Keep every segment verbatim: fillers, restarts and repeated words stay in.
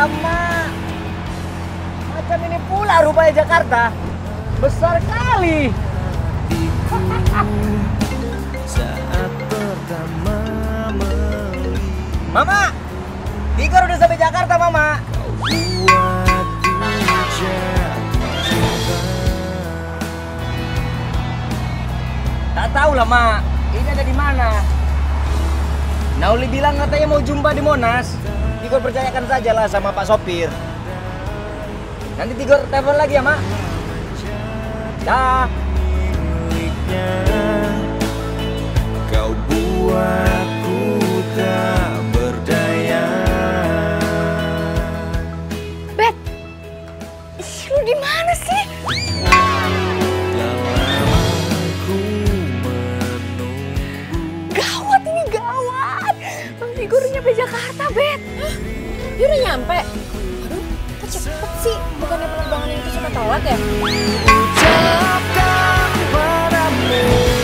Alamak. Macam ini pula rupanya Jakarta. Besar kali. Saat pertama melihat Mama, Tigor udah sampai Jakarta, Mama. kau buatku jatuh cinta. Tak tahu lah, Mak. Ini ada di mana? Nauli bilang katanya mau jumpa di Monas. Tigor percayakan saja lah sama Pak Sopir. Nanti Tigor telepon lagi ya, Mak. Dah. Miliknya kau buatku tak berdaya. Bet, ih, lu di mana sih? Dalam aku menunggu. Gawat ini gawat. Bang Tigor udah nyampe Jakarta, Bet. Hah? Dia udah nyampe? Aduh, kok cepet sih? Bukannya penerbangan itu suka telat ya? Ucapkan padamu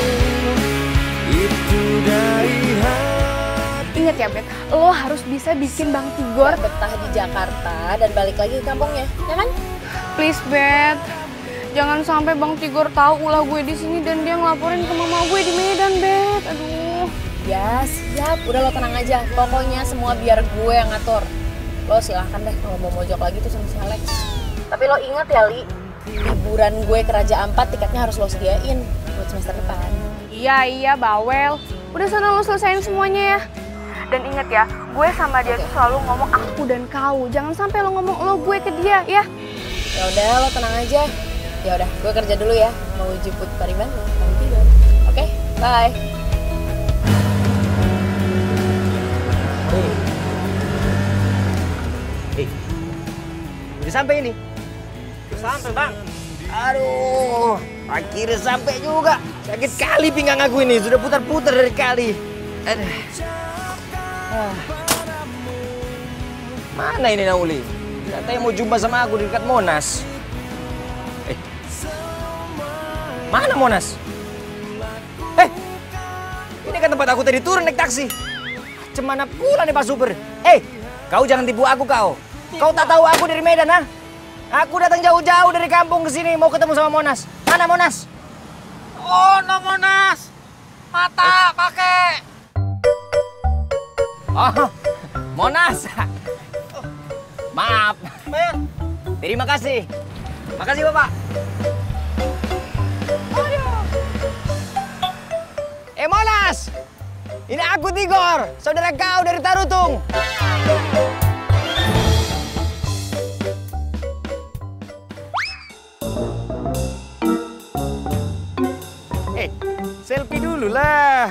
itu dari hati. Ingat ya, Bet, lo harus bisa bikin Bang Tigor betah di Jakarta dan balik lagi ke kampungnya, ya kan? Please, Bet. Jangan sampai Bang Tigor tahu ulah gue di sini dan dia ngelaporin ke mama gue di Medan, Bet. Aduh. Ya, siap. Udah lo tenang aja. Pokoknya semua biar gue yang ngatur. Lo silahkan deh kalau mau mojok lagi tuh sama si Alex. Tapi lo ingat ya, Li, liburan gue ke Raja Ampat tiketnya harus lo sediain buat semester depan. Iya, iya, bawel. Udah sana lo selesain semuanya ya. Dan ingat ya, gue sama dia tuh selalu ngomong aku dan kau. Jangan sampai lo ngomong lo gue ke dia, ya. Ya udah, lo tenang aja. Ya udah, gue kerja dulu ya. Mau jemput Pariban, mau tidur. Oke, bye. Eh, udah sampai ini? Udah sampai, Bang. Aduh, akhirnya sampai juga. Sakit kali pinggang aku ini, sudah putar-putar dari kali. Aduh. Ah. Mana ini Nauli? Katanya mau jumpa sama aku di dekat Monas. Eh, mana Monas? Eh, ini kan tempat aku tadi turun naik taksi. Cemana pula nih Pak Super? Eh, kau jangan tipu aku kau. Kau tak tahu aku dari Medan, ha? Aku datang jauh-jauh dari kampung ke sini mau ketemu sama Monas. Mana Monas? Oh, no Monas. Mata pakai. Oh, Monas. Maaf. Terima kasih. Makasih, Bapak. Eh, Monas. Ini aku Tigor, saudara kau dari Tarutung. Eh, selfie dulu lah.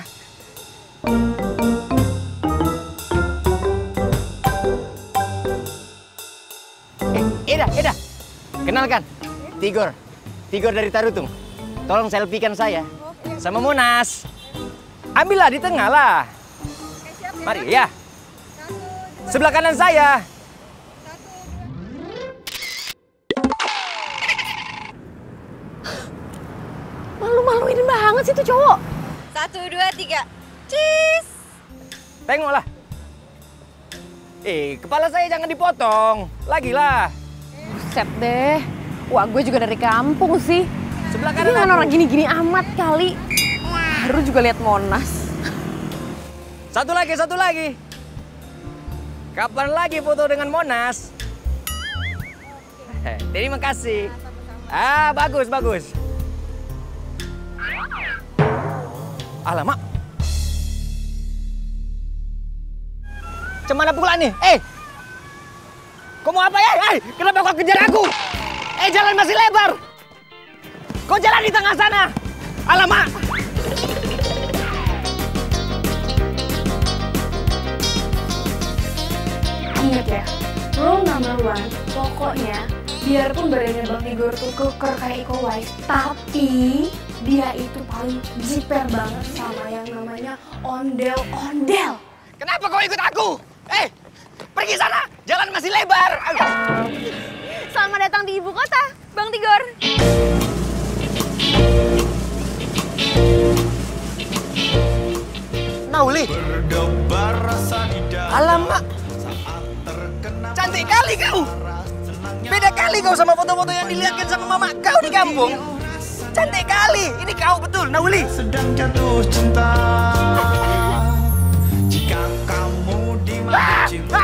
Eh, Eda, Eda. Kenalkan, Tigor. Tigor dari Tarutung. Tolong selfiekan saya sama Monas. Ambillah di tengah lah. Mari, ya. Sebelah kanan saya. Malu-maluin banget sih tuh cowok. Satu, dua, tiga. Cheese. Tengoklah. Eh, kepala saya jangan dipotong. Lagilah. Buset deh. Wah, gue juga dari kampung sih. Sebelah Ini kanan kan aku. orang gini-gini amat kali. Baru juga lihat Monas. Satu lagi, satu lagi. Kapan lagi foto dengan Monas? Terima kasih. Ah, bagus, bagus. Alamak. Cemana pula nih? Eh! Kau mau apa ya? Eh, kenapa kau kejar aku? Eh, jalan masih lebar. Kau jalan di tengah sana. Alamak. Ingat ya, rule number one, pokoknya biarpun badannya Bang Tigor tuh keker kayak Iko Uwais, tapi dia itu paling jiper banget sama yang namanya ondel-ondel. Kenapa kau ikut aku? Eh, pergi sana. Jalan masih lebar. Selamat datang di ibu kota, Bang Tigor. Nauli. Berdebar rasa di dalam Alamak. saat terkena Cantik Cantik kali kau. Beda kali kau sama foto-foto yang dilihatkan sama mama kau di kampung. Cantik kali. Ini kau betul, Nauli. Sedang jatuh cinta. Jika kamu di mana cinta.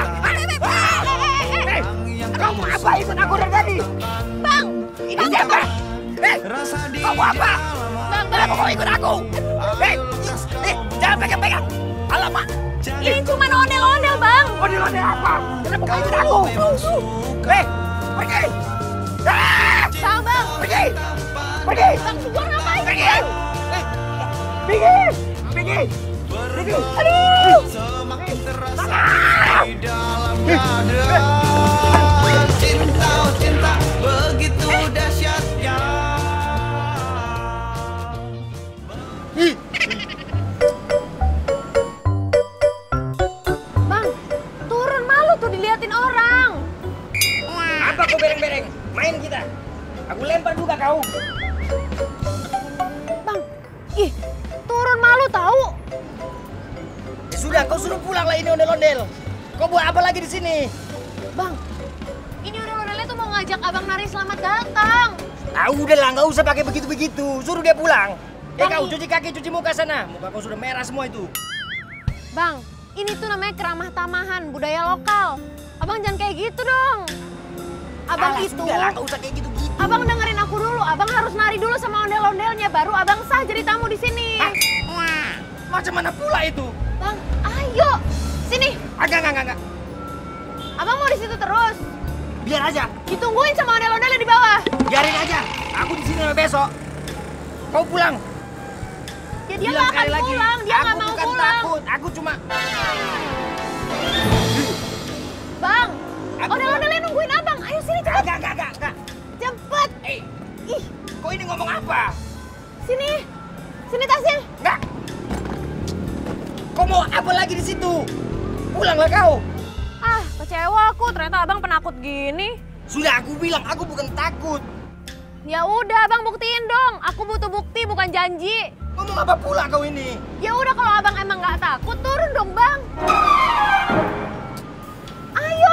Kau mau apa ikut aku dari tadi? Bang, Ini siapa? Eh, kau mau apa? bang, Kenapa kau ikut aku? Eh, eh, jangan pegang-pegang. Alamak. ini cuma ondel-ondel bang. Ondel-ondel apa? Kenapa kau ikut aku? Eh, pergi. Ah, Bang, bang, pergi. Pergi. bang Tigor ngapain? Pergi. Bang? Eh, Pergi. Pergi. Pergi. Aduh. Semakin terasa Ah! di dalam dada. Cinta, cinta begitu dahsyatnya. Bang, turun malu tuh diliatin orang. Apa kau bereng-bereng? Main kita. Aku lempar juga kau. Bang, ih, turun malu tahu. Ya sudah, kau suruh pulang lah ini ondel-ondel. Kau buat apa lagi di sini? Bang, ini ondel-ondelnya tuh mau ngajak abang nari selamat datang. Ah udahlah, nggak usah pakai begitu-begitu. Suruh dia pulang. Eh Bang, kau cuci kaki, cuci muka sana. Muka kau sudah merah semua itu. Bang, ini tuh namanya keramah tamahan, budaya lokal. Abang jangan kayak gitu dong. Abang Alah, itu, sudahlah, nggak usah kayak gitu-gitu. abang dengerin aku dulu. Abang harus nari dulu sama ondel-ondelnya, baru abang sah jadi tamu di sini. Hah? Macam mana pula itu? Bang, ayo, sini. Agak, enggak, enggak, enggak. Abang mau di situ terus. Biar aja. Ditungguin sama ondel-ondelnya di bawah. Biarin aja. Aku di sini sampai besok. Kau pulang. Ya dia Bilang nggak akan sekali lagi. pulang, dia Aku nggak mau bukan pulang. takut. Aku cuma. Bang, Aku- ondel-ondelnya nungguin abang. Ayo sini cepet, Enggak, enggak, enggak, enggak. cepet. Eh, Ih, kau ini ngomong apa? sini, sini tasnya. Enggak. Kau mau apa lagi di situ? Pulanglah kau. Ah, kecewa aku. Ternyata abang penakut gini. Sudah aku bilang, aku bukan takut. Ya udah, abang buktiin dong. Aku butuh bukti, bukan janji. Ngomong apa pula kau ini? Ya udah, kalau abang emang nggak takut, turun dong, bang. Ayo.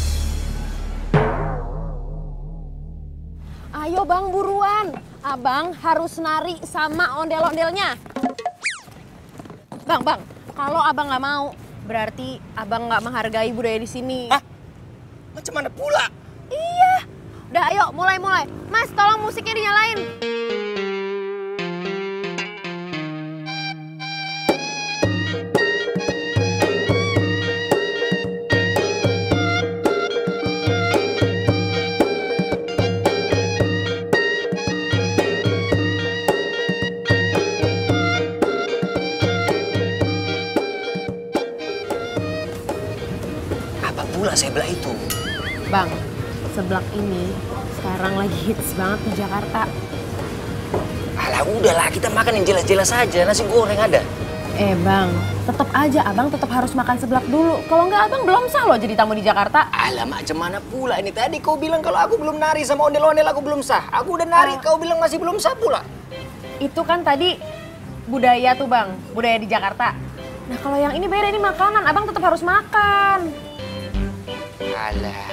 Ayo, bang, buruan. Abang harus nari sama ondel-ondelnya. Bang, bang, kalau abang nggak mau, berarti abang nggak menghargai budaya di sini. Hah? Macam mana pula? Iya. Udah, ayo, mulai-mulai. Mas, tolong musiknya dinyalain. Apa pula sebelah itu? Bang, seblak ini sekarang lagi hits banget di Jakarta. Alah udahlah, kita makan yang jelas-jelas saja. Nasi goreng ada. Eh bang, tetap aja abang tetap harus makan seblak dulu. Kalau nggak abang belum sah loh jadi tamu di Jakarta. Alah macam mana pula ini? Tadi kau bilang kalau aku belum nari sama ondel-ondel aku belum sah. Aku udah nari, Ah. kau bilang masih belum sah pula. Itu kan tadi budaya tuh bang, budaya di Jakarta. Nah kalau yang ini beda, ini makanan. Abang tetap harus makan. Alah.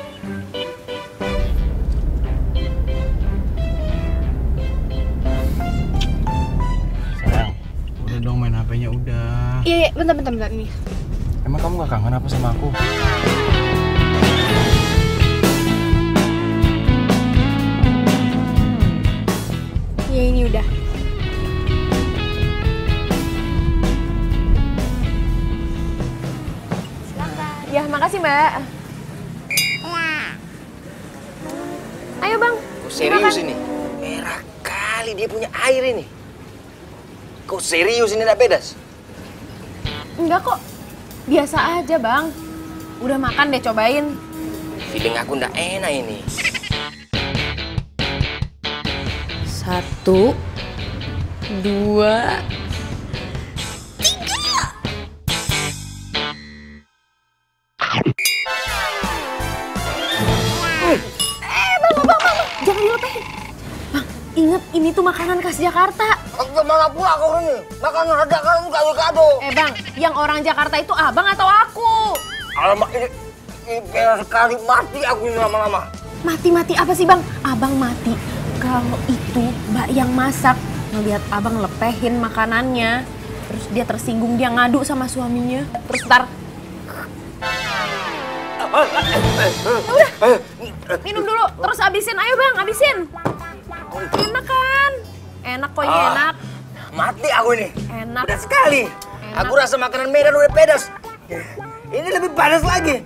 Sayang, udah dong main H P-nya udah. Iya, iya, bentar, bentar, bentar ini. Emang kamu gak kangen apa sama aku? Iya ini udah. Silakan. Ya makasih mbak. Ayo bang. Kau serius dimakan. ini? Merah kali dia punya air ini. Kau serius ini nak pedas? Enggak kok. Biasa aja bang. Udah makan deh, cobain. Feeling aku ndak enak ini. Satu, dua, jangan dilepehin. Bang, inget ini tuh makanan khas Jakarta. Gimana pula kau ini? Makanan ada kan kado-kado. Eh bang, yang orang Jakarta itu abang atau aku? Alamak ini Ipel sekali, mati aku ini lama-lama. Mati-mati apa sih bang? Abang mati kalau itu mbak yang masak ngeliat abang lepehin makanannya, terus dia tersinggung, dia ngadu sama suaminya, terus ntar udah minum dulu, terus habisin, ayo bang, habisin. Enak kan? Enak kok ini, enak. Mati aku ini. Enak. Pedas sekali. Enak. Aku rasa makanan Medan udah pedas. Ini lebih panas lagi.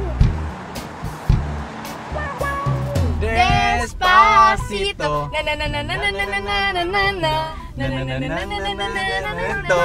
Despacito. Na na na na na na na na na na na. Na na na na na na na na na na.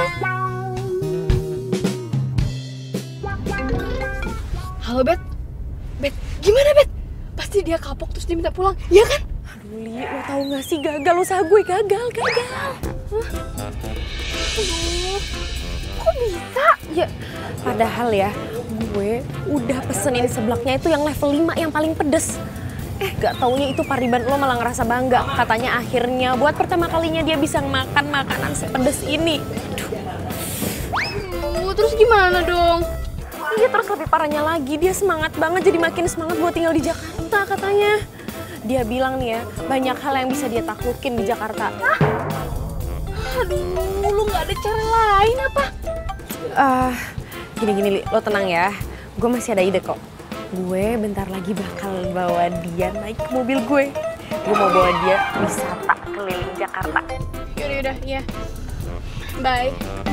Halo Bet, Bet, gimana Bet? Pasti dia kapok terus dia minta pulang, iya kan? Aduh Li, lo tau gak sih gagal usaha gue, gagal, gagal. Hah? Aduh, kok bisa? Ya, padahal ya, gue udah pesenin seblaknya itu yang level lima yang paling pedes. Eh, gak taunya itu Pariban lo malah ngerasa bangga. Katanya akhirnya buat pertama kalinya dia bisa makan makanan sepedes ini. Aduh. Aduh, terus gimana dong? Iya, terus lebih parahnya lagi, dia semangat banget, jadi makin semangat buat tinggal di Jakarta katanya. Dia bilang nih ya, banyak hal yang bisa dia taklukin di Jakarta. Hah? Aduh, lu gak ada cara lain apa? Uh, Gini-gini, Li, lo tenang ya. Gue masih ada ide kok. Gue bentar lagi bakal bawa dia naik ke mobil gue. Gue mau bawa dia wisata keliling Jakarta. Yaudah, yaudah, iya. Bye.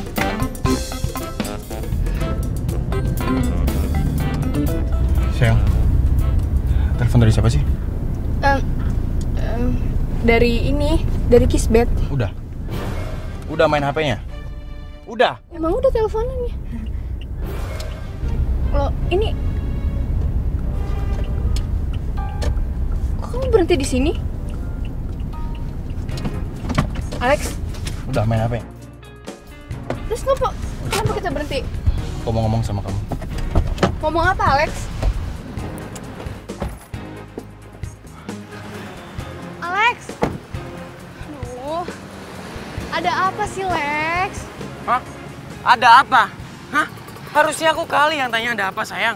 Sayang, telepon dari siapa sih? Um, um, dari ini, dari Kisbet. Udah? Udah main H P-nya? Udah? Emang udah teleponannya? Lo, ini... Kok kamu berhenti di sini? Alex? Udah main H P? Terus kenapa, kenapa kita berhenti? Aku mau ngomong sama kamu. Ngomong apa, Alex? Alex? Aduh, ada apa sih, Lex? Hah? Ada apa? Hah? Harusnya aku kali yang tanya ada apa, sayang.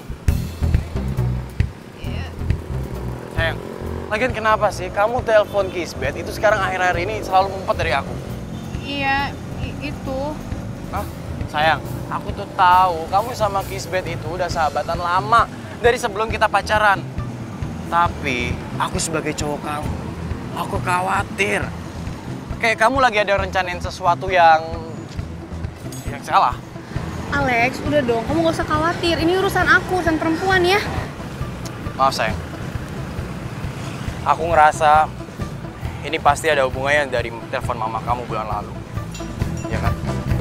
Yeah. Sayang, lagian kenapa sih kamu telepon Kisbet itu sekarang akhir-akhir ini selalu ngumpet dari aku? Iya, itu. Hah? Sayang, aku tuh tahu kamu sama Kisbet itu udah sahabatan lama dari sebelum kita pacaran. Tapi aku sebagai cowok kamu, aku khawatir. Kayak kamu lagi ada rencanain sesuatu yang yang salah. Alex, udah dong, kamu gak usah khawatir. Ini urusan aku, urusan perempuan ya. Maaf sayang, aku ngerasa ini pasti ada hubungannya dari telepon mama kamu bulan lalu, ya kan?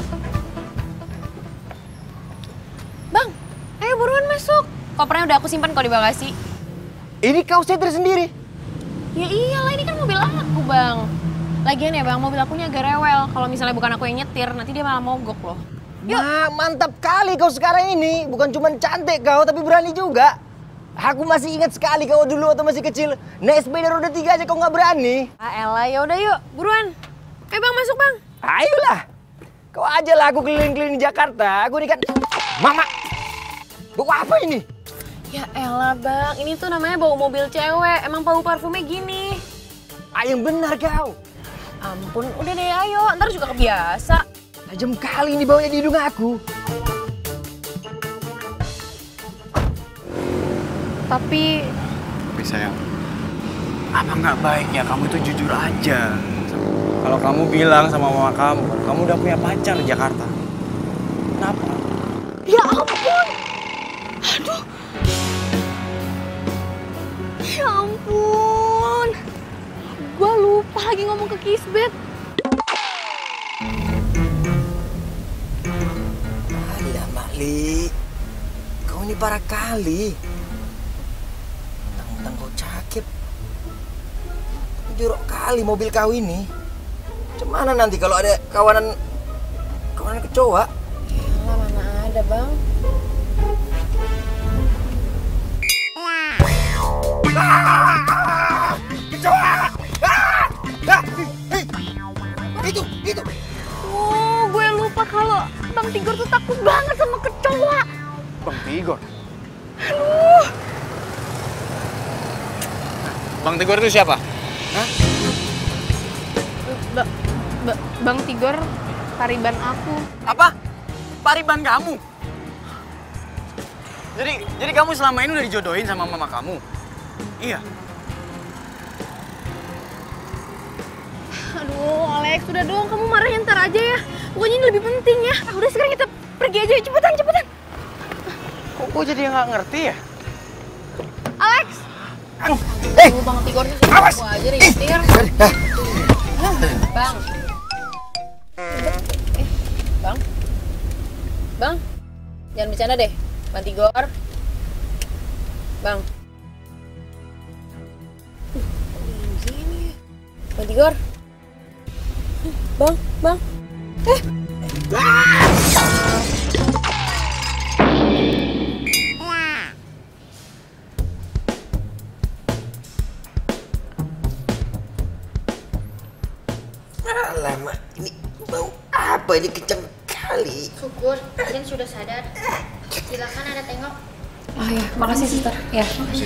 Bang, ayo buruan masuk. Kopernya udah aku simpan kok di bagasi. Ini kau setir sendiri. Ya iyalah, ini kan mobil aku, Bang. Lagian ya, Bang, mobil akunya agak rewel. Kalau misalnya bukan aku yang nyetir, nanti dia malah mogok loh. Yuk. Ma, mantap kali kau sekarang ini. Bukan cuma cantik kau, tapi berani juga. Aku masih ingat sekali kau dulu waktu masih kecil. Naik sepeda roda tiga aja kau nggak berani. Ah elah, yaudah yuk, buruan. Eh Bang, masuk Bang. Ayolah. Kau aja lah aku keliling-keliling Jakarta. Aku ini kan... Mama, bawa apa ini? Ya elah Bang, ini tuh namanya bau mobil cewek. Emang bau parfumnya gini. Ah, yang benar kau. Ampun, udah deh ayo, ntar juga kebiasa. Tajam kali ini baunya di hidung aku. Tapi... Tapi sayang, apa nggak baiknya kamu itu jujur aja? Kalau kamu bilang sama mama kamu, kamu udah punya pacar di Jakarta. Kenapa? Ya ampun! Aduh! Ya ampun! Gua lupa lagi ngomong ke Kisbet. Alah, Makli. Kau ini parah kali. Mentang-mentang kau cakep. Jorok kali mobil kau ini. Gimana nanti kalau ada kawanan kawanan kecoa? Yalah, mana ada Bang. Ah! Kecoa! Ah! Ah! Hei! Itu, itu. Oh, gue lupa kalau Bang Tigor tuh takut banget sama kecoa. Bang Tigor? Aduh, Bang Tigor itu siapa? Hah? Ba ba Bang Tigor, pariban aku. Apa? Pariban kamu? Jadi, jadi kamu selama ini udah dijodohin sama mama kamu? Iya. Aduh, Alex, udah dong, kamu marahnya ntar aja ya. Pokoknya ini lebih penting ya. Ah, udah sekarang kita pergi aja, cepetan, cepetan. Kok gue jadi nggak ngerti ya? Alex! Eh, Aduh, Bang Tigor nih awas! aku aja nih, Tigor. Bang. Eh, Bang. Bang, jangan bercanda deh. Bang Tigor. Bang. Bang Tigor. Bang, Bang. Eh. Alamak, ini bau apa ini kencang kali. Syukur, kalian sudah sadar. Silakan Anda tengok. Oh ya, makasih suster. Ya.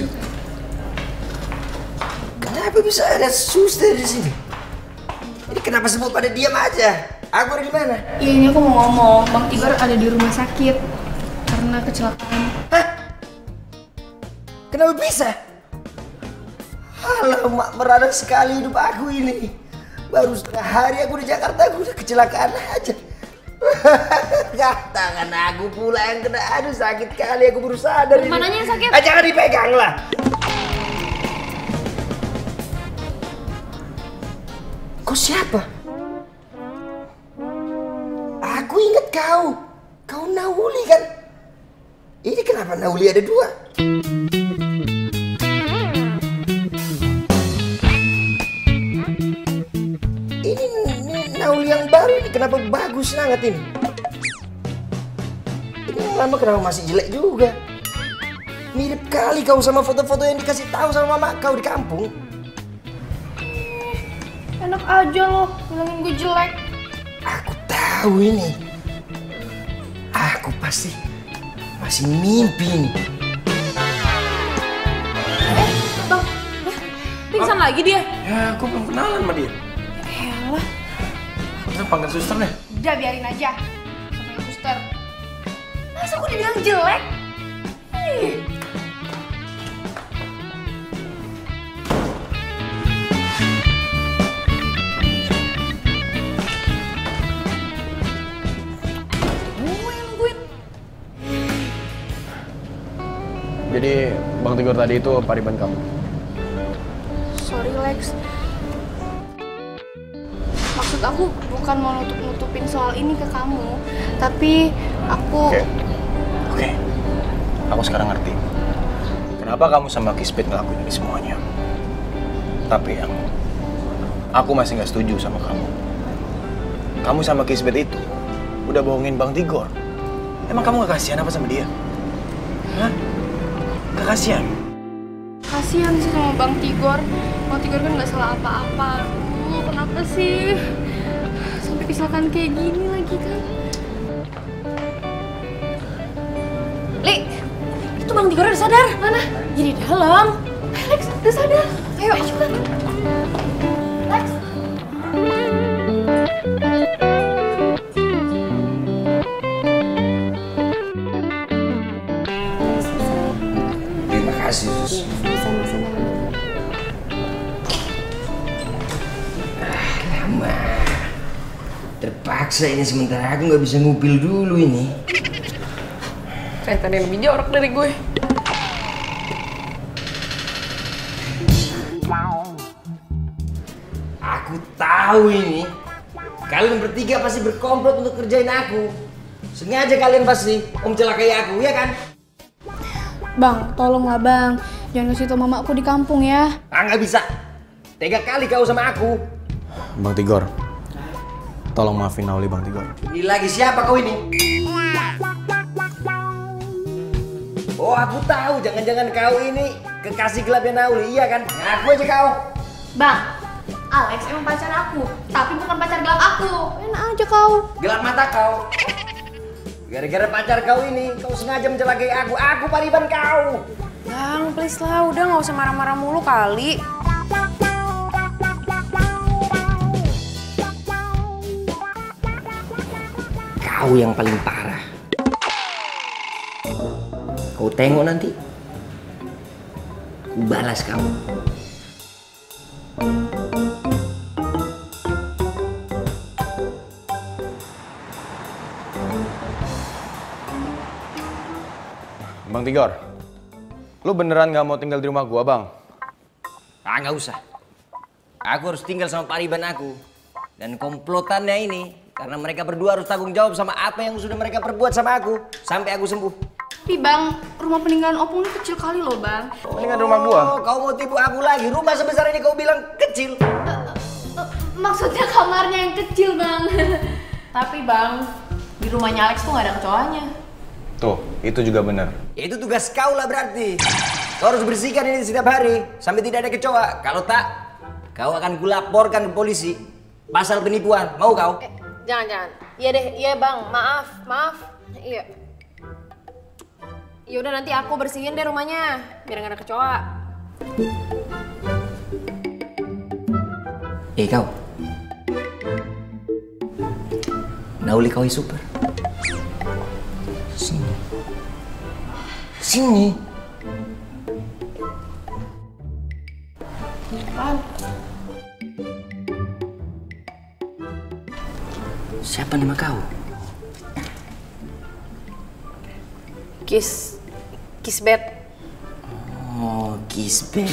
Kenapa bisa ada suster di sini? Ini kenapa semua pada diam aja? Aku ada di mana? Iya, ini aku mau ngomong. Bang Tigor ada di rumah sakit karena kecelakaan. Hah? Kenapa bisa? Alamak, merana sekali hidup aku ini. Baru setengah hari aku di Jakarta, aku udah kecelakaan aja. Tangan aku pula yang kena. Aduh, sakit kali, aku baru sadar. Mananya yang sakit? Ah, jangan dipegang lah. Kau siapa? Aku ingat kau. Kau Nauli kan? Ini kenapa Nauli ada dua? Ini, ini Nauli yang baru ini kenapa bagus sangat ini? Ini yang lama kenapa masih jelek juga? Mirip kali kau sama foto-foto yang dikasih tahu sama mama kau di kampung. Enak aja loh, bilangin gue jelek. Aku tahu ini. Aku pasti masih mimpi nih. Eh, Bang, eh, pingsan lagi dia. Ya, aku belum kenalan sama dia. Elah, Kita panggil suster deh. udah biarin aja. Sama suster. Masa aku dibilang jelek? Ih. Jadi, Bang Tigor tadi itu pariban kamu? Sorry Lex. Maksud aku bukan mau nutup-nutupin soal ini ke kamu, tapi aku... Oke. Oke. Aku sekarang ngerti. Kenapa kamu sama Kisbet ngelakuin ini semuanya. Tapi yang aku masih nggak setuju sama kamu. Kamu sama Kisbet itu udah bohongin Bang Tigor. Emang kamu gak kasihan apa sama dia? Hah? Gak kasihan? Kasihan sih sama Bang Tigor. Bang Tigor kan nggak salah apa-apa. Aduh, kenapa sih sampai kecelakaan kayak gini lagi kan? Li, itu Bang Tigor udah sadar. Mana? Ya di dalam. Alex, udah sadar. Ayo, cepetan. Lex. Terima kasih, Sus. Ah, lama. Terpaksa ini sementara aku nggak bisa ngupil dulu ini. Kelihatan yang lebih jorok dari gue. Aku tahu ini. Kalian bertiga pasti berkomplot untuk kerjain aku. Sengaja kalian pasti mau mencelakai aku, ya kan? Bang, tolonglah Bang. Jangan kasih tau mama aku di kampung ya. Ah, nggak bisa. Tega kali kau sama aku. Bang Tigor, tolong maafin Nauli Bang Tigor. Ini lagi siapa kau ini? Oh, aku tahu. Jangan-jangan kau ini kekasih gelapnya Nauli, iya kan? Ngaku aja kau. Bang, Alex emang pacar aku, tapi bukan pacar gelap aku. Enak aja kau. Gelap mata kau. Gara-gara pacar kau ini, kau sengaja mencelakai aku. Aku pariban kau. Bang, please lah, udah nggak usah marah-marah mulu kali. kau yang paling parah. Kau tengok nanti. Ku balas kamu. Bang Tigor, lu beneran gak mau tinggal di rumah gua, Bang? Ah, nggak usah. Aku harus tinggal sama pariban aku. Dan komplotannya ini, karena mereka berdua harus tanggung jawab sama apa yang sudah mereka perbuat sama aku. Sampai aku sembuh. Tapi bang, rumah peninggalan opung ini kecil kali loh bang. Mendingan rumah gua. Oh, kau mau tipu aku lagi? Rumah sebesar ini kau bilang kecil? Maksudnya kamarnya yang kecil bang. Tapi bang, di rumahnya Alex tuh gak ada kecoanya. Tuh, itu juga bener. Itu tugas kau lah berarti. Kau harus bersihkan ini setiap hari sampai tidak ada kecoa. Kalau tak, kau akan kulaporkan ke polisi pasal penipuan. Mau kau? Eh, jangan jangan. Iya deh, iya bang. Maaf, maaf. Iya. Ya udah nanti aku bersihin deh rumahnya biar nggak ada kecoa. Eh kau, Nauli kau super. Sini, sini. Siapa nama kau? Kiss, Kisbet. Oh, Kisbet.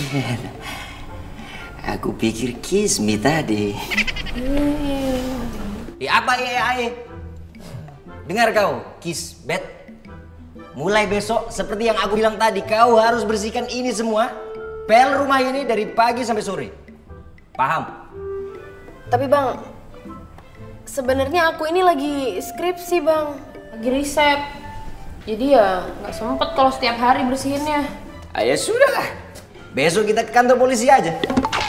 Aku pikir Kismi tadi. Eh, apa ya, aye? Dengar kau, Kisbet. Mulai besok, seperti yang aku bilang tadi, kau harus bersihkan ini semua. Pel rumah ini dari pagi sampai sore. Paham? Tapi bang, sebenarnya aku ini lagi skripsi bang, lagi riset. Jadi ya nggak sempet kalau setiap hari bersihinnya. Ah, ya sudah lah. Besok kita ke kantor polisi aja.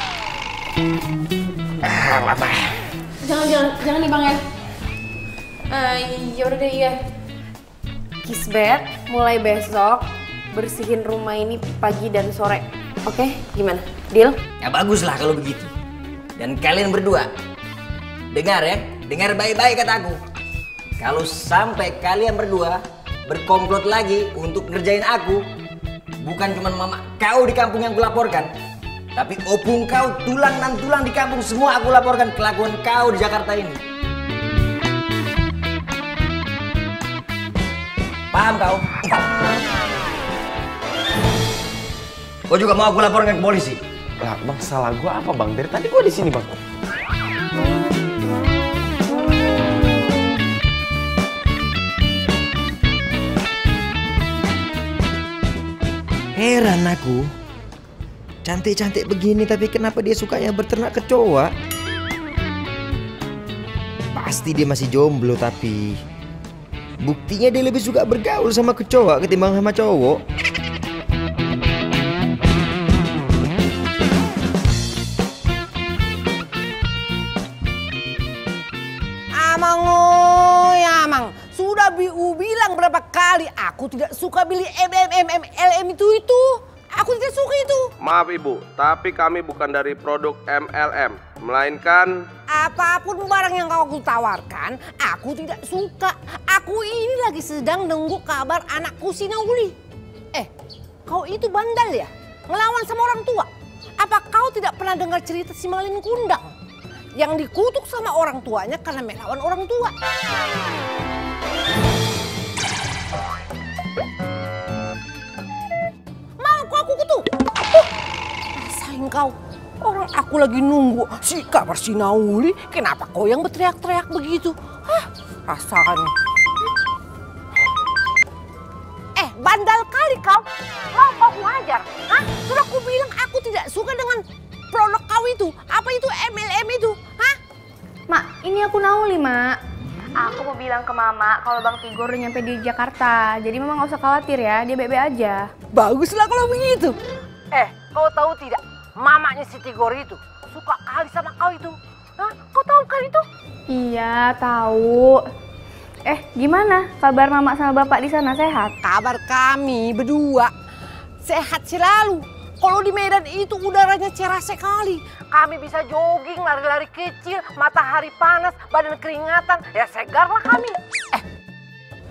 Ah, apa? Jangan jangan jangan nih bang ya. Uh, ya udah deh iya. Kisbet, mulai besok bersihin rumah ini pagi dan sore. Oke, okay? Gimana? Deal? Ya bagus lah kalau begitu. Dan kalian berdua, dengar ya, dengar baik-baik kataku. Kalau sampai kalian berdua berkomplot lagi untuk ngerjain aku, bukan cuma mama kau di kampung yang kulaporkan, tapi opung kau, tulang dan tulang di kampung semua aku laporkan kelakuan kau di Jakarta ini. Paham kau? Kau juga mau aku laporkan ke polisi? Lah, bang, salah gua apa, bang? Dari tadi gua di sini, bang. Heran aku, cantik-cantik begini tapi kenapa dia sukanya berternak kecoa? Pasti dia masih jomblo tapi buktinya dia lebih suka bergaul sama kecoa ketimbang sama cowok. Amang oi, amang. Sudah Biu bilang berapa kali aku tidak suka beli M M M M L M itu itu. Aku tidak suka itu. Maaf ibu, tapi kami bukan dari produk M L M, melainkan apapun barang yang kau tawarkan, aku tidak suka. Aku ini lagi sedang nunggu kabar anakku si Nauli. Eh, kau itu bandel ya? Ngelawan sama orang tua. Apa kau tidak pernah dengar cerita si Malin Kundang? Yang dikutuk sama orang tuanya karena melawan orang tua. Mau kau aku kutuk? Uh, rasain kau. Orang aku lagi nunggu si kabar si Nauli. Kenapa kau yang berteriak-teriak begitu? Hah, rasakan. Eh, bandal kali kau. Mau kau ngajar? Hah? Sudah aku bilang aku tidak suka dengan produk kau itu. Apa itu M L M itu? Hah? Mak, ini aku Nauli, Mak. Aku mau bilang ke Mama kalau Bang Tigor udah nyampe di Jakarta. Jadi Mama nggak usah khawatir ya, dia baik-baik aja. Baguslah kalau begitu. Eh, kau tahu tidak? Mamanya si Tigor itu suka kali sama kau itu. Hah? Kau tahu kan itu? Iya, tahu. Eh, gimana kabar Mama sama Bapak di sana, sehat? Kabar kami berdua sehat selalu. Kalau di Medan itu udaranya cerah sekali. Kami bisa jogging, lari-lari kecil, matahari panas, badan keringatan. Ya segar lah kami. Eh,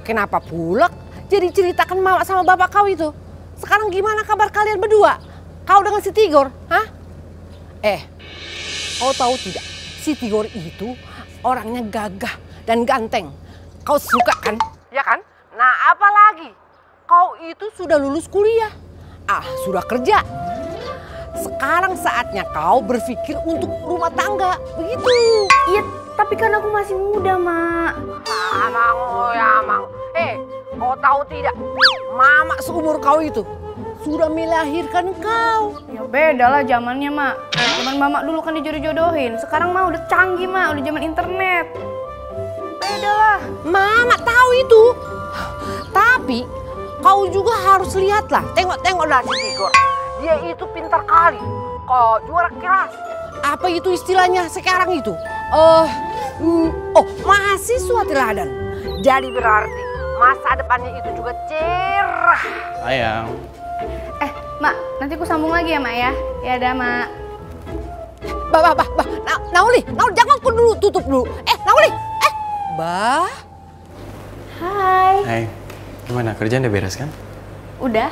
Kenapa pula jadi ceritakan mama sama bapak kau itu? Sekarang gimana kabar kalian berdua? Kau dengan si Tigor, hah? Eh, kau tahu tidak? Si Tigor itu orangnya gagah dan ganteng. Kau suka kan? Ya kan? Nah apalagi? Kau itu sudah lulus kuliah. Ah, sudah kerja. Sekarang saatnya kau berpikir untuk rumah tangga. Begitu. Iya, tapi kan aku masih muda, Mak. Amang, oh ya Amang. Eh, kau tahu tidak? Mama seumur kau itu sudah melahirkan kau. Ya beda lah zamannya, Mak. Zaman Mama dulu kan dijodoh-jodohin. Sekarang mah udah canggih, Mak. Udah zaman internet. Beda lah. Mama tahu itu. Tapi kau juga harus lihatlah. Tengok-tengok lah si Tigor. Dia itu pintar kali. Kau juara kelas. Apa itu istilahnya sekarang itu? Uh, mm, oh, mahasiswa teladan. Jadi berarti masa depannya itu juga cerah. Sayang. Eh, Mak, nanti aku sambung lagi ya, Mak ya. Ya ada, Mak. Bah, bah, bah, bah. Na Nauli, Nauli, jangan aku dulu, tutup dulu. Eh, Nauli, eh, Bah. Hai. Hai, gimana? Kerjaan udah beres kan? Udah.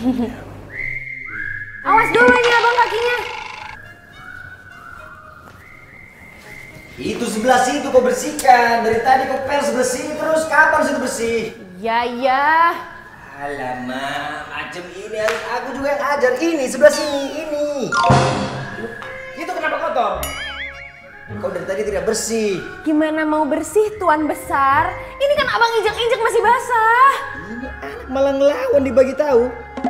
Awas dulu ini abang kakinya. Itu sebelah situ kau bersihkan. Dari tadi kau pers bersih terus. Kapan situ bersih? Ya, ya. Alamak, macam ini harus aku juga yang ajar. Ini sebelah sini, ini. Itu kenapa kotor? Kau dari tadi tidak bersih. Gimana mau bersih, Tuan Besar? Ini kan abang injak-injak masih basah. Ini anak malah ngelawan dibagi tahu.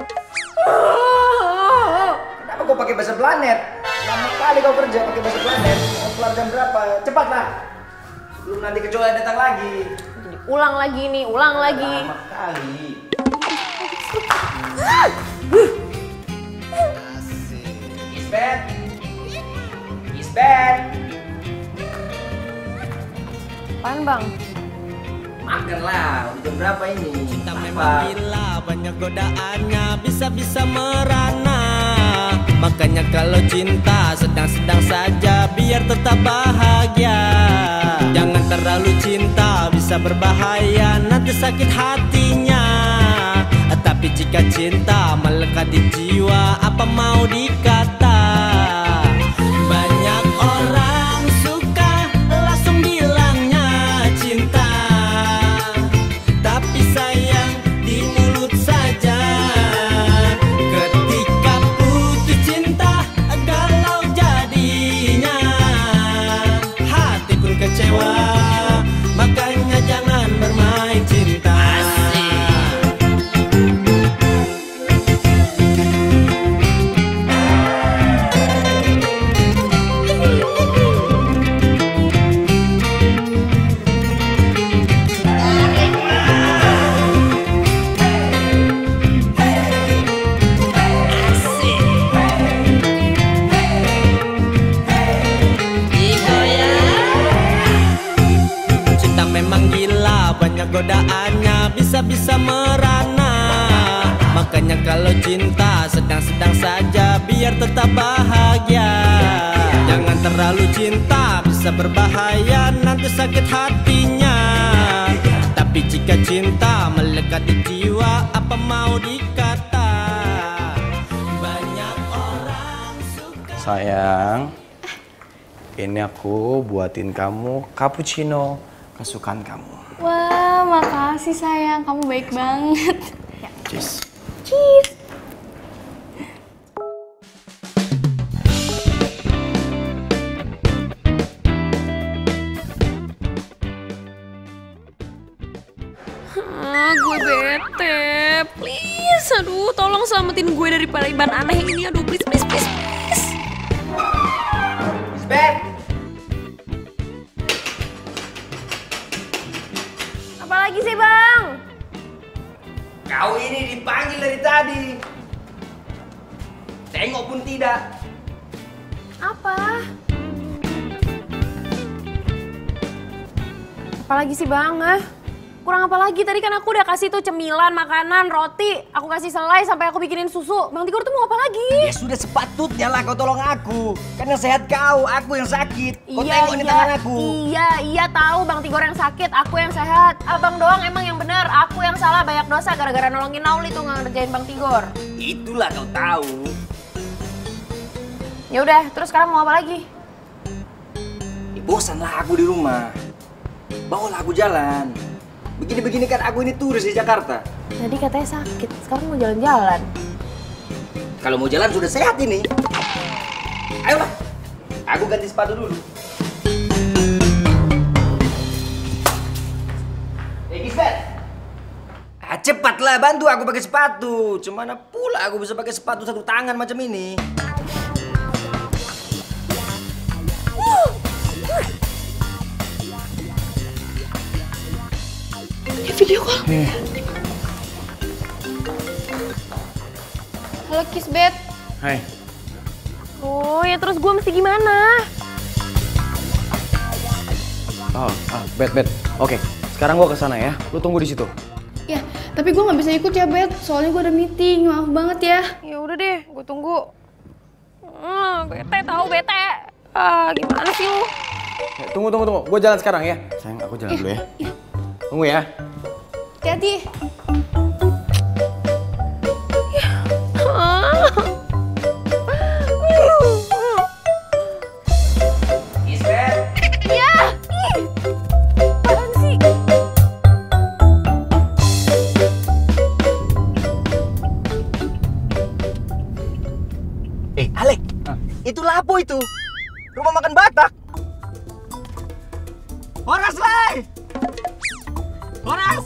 Kenapa kau pakai bahasa planet? Lama kali kau kerja pakai bahasa planet. Kau keluar jam berapa? Cepatlah. Sebelum nanti kecoa datang lagi. Ulang lagi nih, ulang lagi. Lama kali. Isbet. Isbet. Apaan, Bang? Makanlah, udah jam berapa ini? Cinta memang gila, banyak godaannya, bisa-bisa merana. Makanya kalau cinta sedang-sedang saja, biar tetap bahagia. Jangan terlalu cinta, bisa berbahaya, nanti sakit hatinya. Tapi jika cinta melekat di jiwa, apa mau dikata? Banyak orang suka langsung bilangnya cinta, tapi sayang di mulut saja. Ketika putus cinta, galau jadinya, hati pun kecewa. Makanya jangan bermain cinta. Godaannya bisa-bisa merana. Makanya kalau cinta sedang-sedang saja, biar tetap bahagia. Jangan terlalu cinta, bisa berbahaya, nanti sakit hatinya. Tapi jika cinta melekat di jiwa, apa mau dikata? Banyak orang suka. Sayang, ini aku buatin kamu cappuccino kesukaan kamu. Wah, makasih sayang. Kamu baik banget. Ya. Cheers. Cheers. Ah, gue bete. Please, aduh, tolong selamatin gue dari pariban aneh ini. Aduh, please, please, please, please. Isbet. Apalagi sih, Bang? Kau ini dipanggil dari tadi. Tengok pun tidak. Apa? Apalagi sih, Bang? Ah? Kok Kurang apa lagi? Tadi kan aku udah kasih tuh cemilan, makanan, roti. Aku kasih selai sampai aku bikinin susu. Bang Tigor tuh mau apa lagi? Ya sudah sepatutnya lah kau tolong aku. Kan yang sehat kau, aku yang sakit. Kau iya, tengok iya, ini tangan aku. Iya, iya tahu Bang Tigor yang sakit, aku yang sehat. Abang doang emang yang benar, aku yang salah banyak dosa gara-gara nolongin Nauli tuh nggak ngerjain Bang Tigor. Itulah kau tahu. Ya udah, terus sekarang mau apa lagi? Ya, bosan lah aku di rumah. Bawalah aku jalan. Begini-begini kan aku ini turis di Jakarta. Tadi katanya sakit, sekarang mau jalan-jalan. Kalau mau jalan sudah sehat ini. Ayolah, aku ganti sepatu dulu. Eh, Gisbet. Ah, cepatlah bantu aku pakai sepatu. Cemana pula aku bisa pakai sepatu satu tangan macam ini. Video call. Eh. Halo Kisbet. Hai. Oh ya terus gue mesti gimana? Oh, ah, Bet, Bet. Oke, sekarang gue kesana ya. Lu tunggu di situ. Ya, tapi gue nggak bisa ikut ya Bet. Soalnya gue ada meeting. Maaf banget ya. Ya udah deh, gue tunggu. Hmm, bete tahu bete. Ah, gimana sih lu? Ya, tunggu, tunggu, tunggu. Gue jalan sekarang ya. Sayang, aku jalan ya, dulu ya. ya. Tunggu ya. Hati-hati. Gisbet. Ya. Apaan sih? Eh, Alek. Hah? Itu lapo itu. Rumah makan Batak. Horas, Lai. Horas.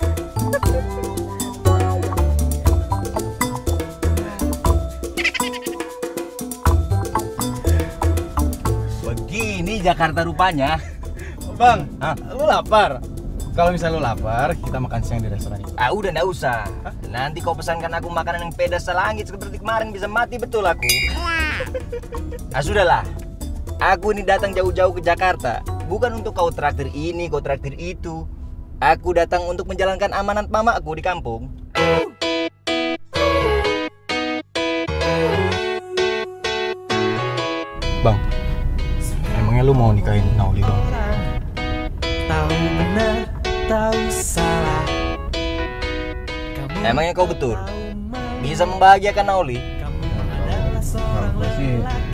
Begini Jakarta rupanya. Bang, Hah? lu lapar? Kalau misalnya lu lapar, kita makan siang di restoran ini. Ah udah nggak usah. Nanti kau pesankan aku makanan yang pedas selangit seperti kemarin, bisa mati betul aku. Ah sudahlah. Aku ini datang jauh-jauh ke Jakarta bukan untuk kau traktir ini, kau traktir itu. Aku datang untuk menjalankan amanat mamaku di kampung. Bang, emangnya lu mau nikahin Nauli, Bang? Tahu benar, tahu salah. Emangnya kau betul bisa membahagiakan Nauli? Gue sih,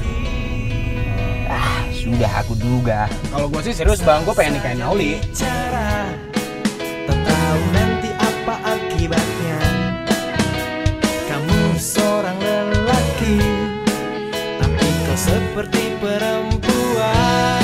Ah, sudah aku duga. kalau gue sih serius Bang, gue pengen nikahin Nauli. Cara tak tahu nanti apa akibatnya. Kamu seorang lelaki, tapi kau seperti perempuan.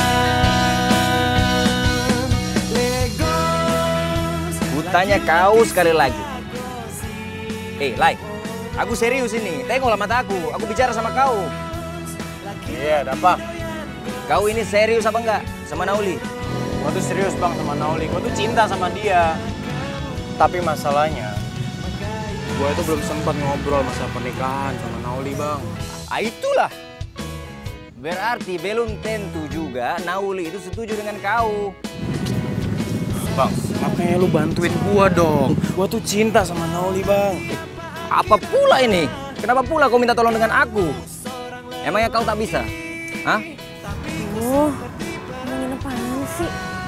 Legos. Kutanya kau sekali lagi. Eh, Lai, aku serius ini. Tengoklah mataku. Aku bicara sama kau. Iya, ada apa? Kau ini serius apa enggak sama Nauli? Gue tuh serius Bang sama Nauli, gue tuh cinta sama dia. Tapi masalahnya, gue itu belum sempat ngobrol masalah pernikahan sama Nauli, Bang. Ah, itulah. Berarti belum tentu juga Nauli itu setuju dengan kau. Bang, makanya lu bantuin gua dong. Gua tuh cinta sama Nauli, Bang. Apa pula ini? Kenapa pula kau minta tolong dengan aku? Emangnya kau tak bisa? Hah? Aduh, ngomongin apaan sih?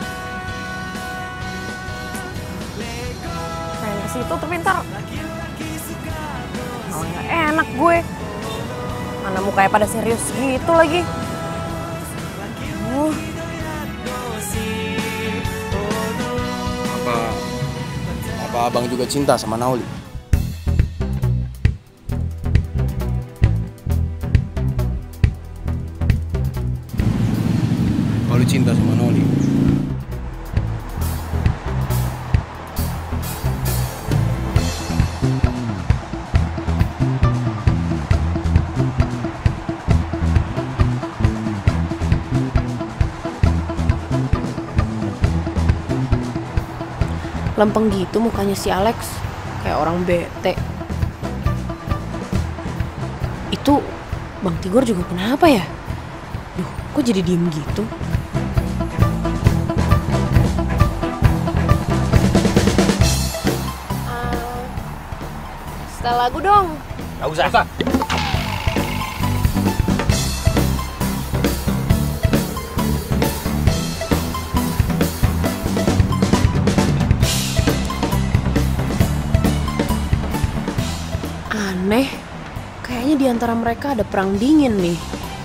Pengen ke situ tapi ntar malah nggak enak gue. Mana mukanya pada serius gitu lagi. Uh. Apa, apa abang juga cinta sama Nauli? Kalau lu cinta sama Nauli, Lempeng gitu mukanya si Alex, kayak orang bete. Itu Bang Tigor juga kenapa ya? Duh, kok jadi diem gitu? Setel lagu dong. Gak usah. Gak usah. Aneh, kayaknya di antara mereka ada perang dingin nih.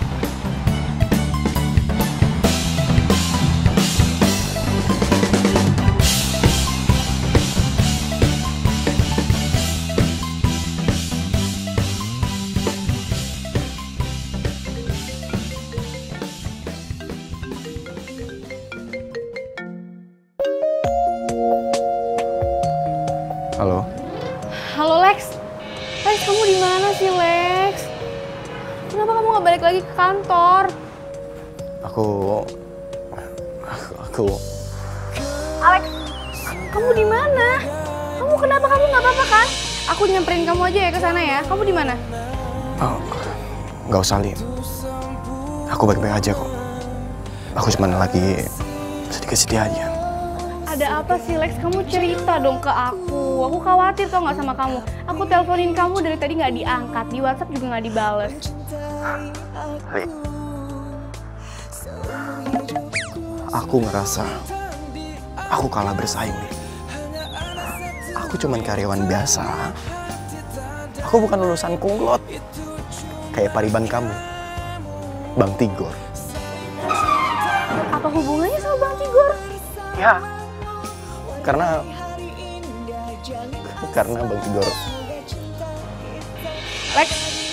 Halo. Halo Lex. Lex, kamu di mana sih Lex? Kenapa kamu nggak balik lagi ke kantor? Aku... Aku... aku... Alex, kamu di mana? Kamu kenapa? Kamu nggak apa-apa kan? Aku nyamperin kamu aja ya ke sana ya. Kamu di mana? Oh, nggak usah, Lin. Aku baik-baik aja kok. Aku cuma lagi sedikit sedih aja. Ada apa sih Lex? Kamu cerita dong ke aku. Aku khawatir tau nggak sama kamu. Aku teleponin kamu dari tadi nggak diangkat. Di WhatsApp juga nggak dibales. Li, aku ngerasa aku kalah bersaing, Li. Aku cuman karyawan biasa. Aku bukan lulusan kumlot kayak pariban kamu, Bang Tigor. Apa hubungannya sama Bang Tigor? Ya, karena karena Bang Tigor. Lex,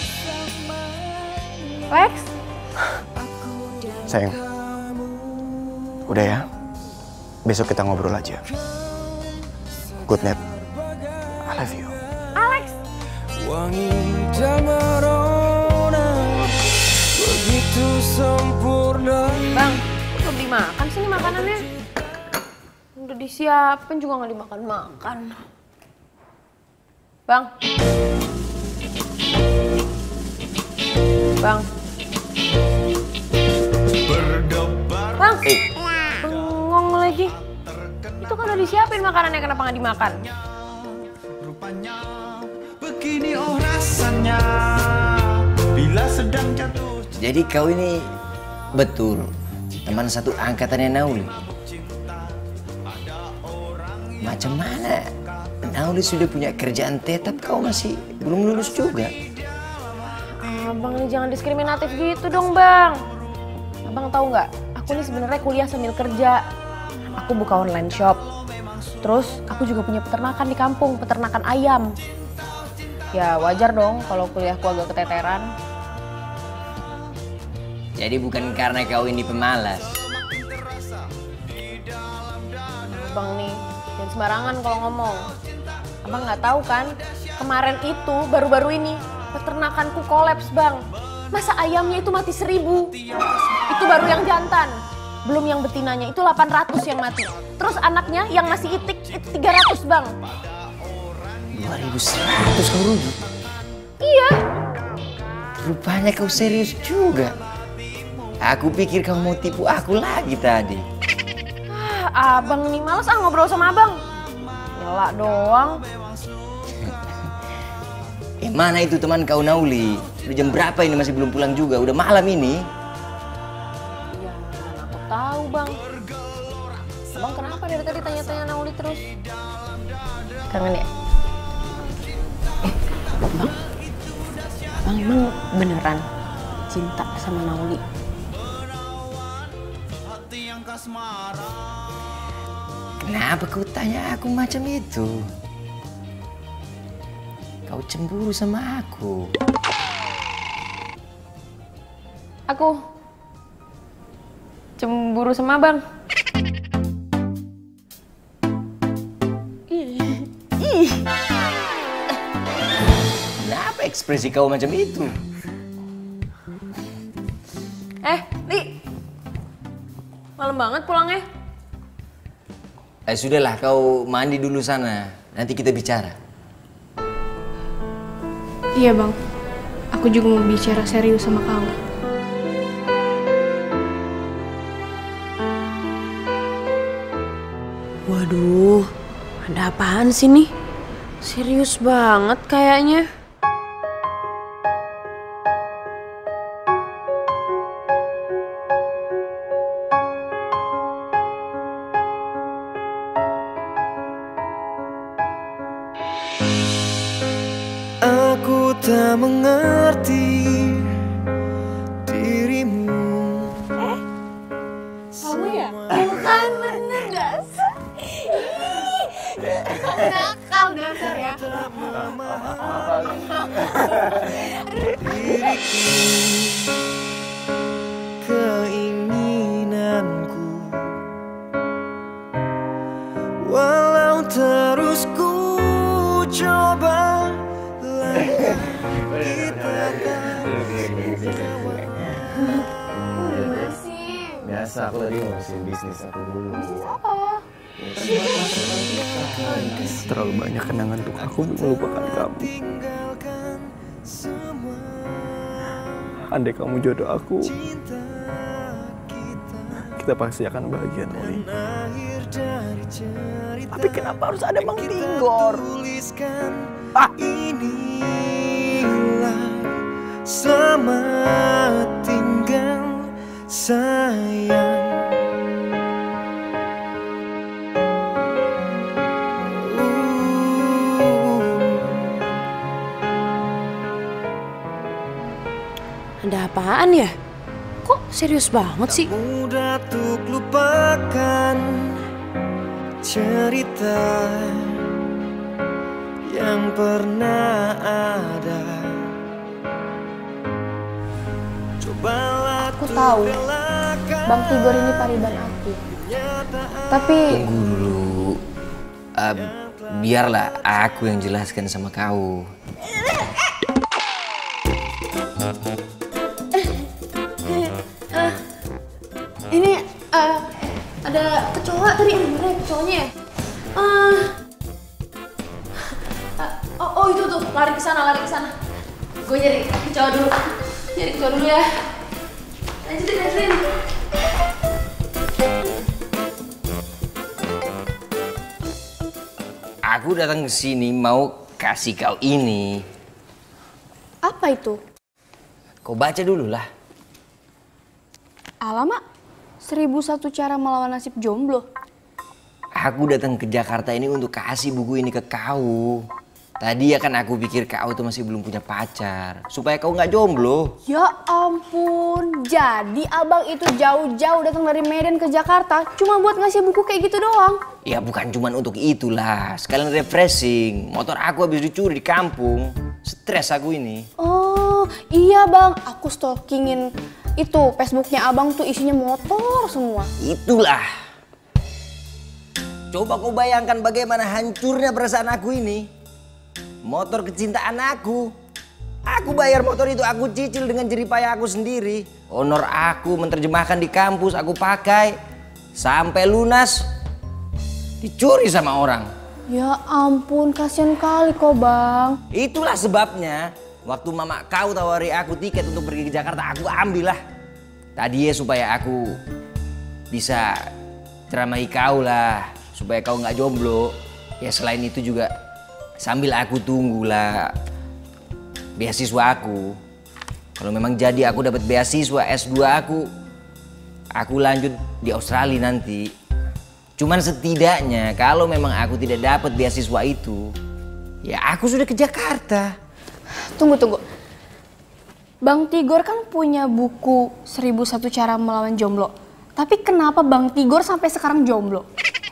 Lex, Sayang, udah ya. Besok kita ngobrol aja. Good night. I love you. Alex. Wangi dan merona begitu sempurna. Bang, belum dimakan sih nih makanannya. Udah disiapin juga nggak dimakan-makan. Bang. Bang. Bang. Eh. Bengong lagi. Itu kan udah disiapin makanannya, kenapa nggak dimakan? Begini oh rasanya bila sedang jatuh. Jadi kau ini betul teman satu angkatannya Nauli. Macam mana? Nauli sudah punya kerjaan tetap, kau masih belum lulus juga. Abang ini jangan diskriminatif gitu dong, Bang. Abang tahu nggak? Aku ini sebenarnya kuliah sambil kerja. Aku buka online shop. Terus aku juga punya peternakan di kampung, peternakan ayam. Ya wajar dong kalau kuliahku agak keteteran. Jadi bukan karena kau ini pemalas. Abang nih, jangan sembarangan kalau ngomong. Abang nggak tahu kan, kemarin itu baru-baru ini peternakanku kolaps, Bang. Masa ayamnya itu mati seribu? Itu baru yang jantan. Belum yang betinanya, itu delapan ratus yang mati. Terus anaknya yang masih itik, itu tiga ratus, Bang. dua ribu seratus kau rugi? Iya. Rupanya kau serius juga. Aku pikir kamu mau tipu aku lagi tadi. Ah, abang nih males ah ngobrol sama abang. Nyela doang. Eh mana itu teman kau Nauli? Udah jam berapa ini masih belum pulang juga? Udah malam ini. Iya, aku tahu bang. Abang kenapa dari tadi tanya-tanya Nauli terus? Kangen ya? Eh, bang. Bang emang beneran cinta sama Nauli? Kenapa kau tanya aku macam itu? Kau cemburu sama aku. Aku cemburu sama abang. Ih. Ih. Kenapa ekspresi kau macam itu? Eh, Li. Malam banget pulangnya. Eh sudahlah, kau mandi dulu sana. Nanti kita bicara. Iya bang, aku juga mau bicara serius sama kamu. Waduh, ada apaan sih nih? Serius banget kayaknya. Aku tak mengerti dirimu. Eh, kamu ya? Bukan bener dasar. Nakal dasar ya. Diriku, keinginanku, walau terus ku coba. Biasa, aku tadi ngurusin bisnis aku dulu. Terlalu banyak kenangan untuk aku melupakan kamu. Andai kamu jodoh aku, kita pasti akan bahagia, Noli. Tapi kenapa harus ada Bang Tigor? Ah. Inilah selamat tinggal sayang. Ada apaan ya? Kok serius banget sih? Mudah untuk lupakan cerita yang pernah ada. Cobalah aku tahu Bang Tigor ini pariban aku. Tapi tunggu dulu. Uh, biarlah aku yang jelaskan sama kau. Uh, ini uh, ada kecoa tadi, mana kecoanya ya? Uh, uh, oh, oh itu tuh, lari ke sana, lari ke sana. Gue nyari kecoa dulu, nyari kecoa dulu ya. Lanjutin, lanjutin. Aku datang ke sini mau kasih kau ini. apa itu? Kau baca dulu lah. Alamak, seribu satu cara melawan nasib jomblo. Aku datang ke Jakarta ini untuk kasih buku ini ke kau. Tadi ya kan aku pikir kau tuh masih belum punya pacar, supaya kau nggak jomblo. Ya ampun, jadi abang itu jauh-jauh datang dari Medan ke Jakarta cuma buat ngasih buku kayak gitu doang? Ya bukan cuma untuk itulah, sekalian refreshing. Motor aku habis dicuri di kampung, stres aku ini. Oh iya bang, aku stalkingin itu Facebooknya abang tuh isinya motor semua. Itulah. Coba kau bayangkan bagaimana hancurnya perasaan aku ini. Motor kecintaan aku. Aku bayar motor itu, aku cicil dengan jerih payah aku sendiri. Honor aku menerjemahkan di kampus, aku pakai. Sampai lunas, dicuri sama orang. Ya ampun, kasihan kali kok bang. Itulah sebabnya, waktu mama kau tawari aku tiket untuk pergi ke Jakarta, aku ambil lah. Tadi ya supaya aku bisa ceramahi kau lah. Supaya kau nggak jomblo. Ya selain itu juga sambil aku tunggulah beasiswa aku. Kalau memang jadi aku dapat beasiswa S dua aku, aku lanjut di Australia nanti. Cuman setidaknya kalau memang aku tidak dapat beasiswa itu, ya aku sudah ke Jakarta. Tunggu, tunggu. Bang Tigor kan punya buku seribu satu cara melawan jomblo. Tapi kenapa Bang Tigor sampai sekarang jomblo?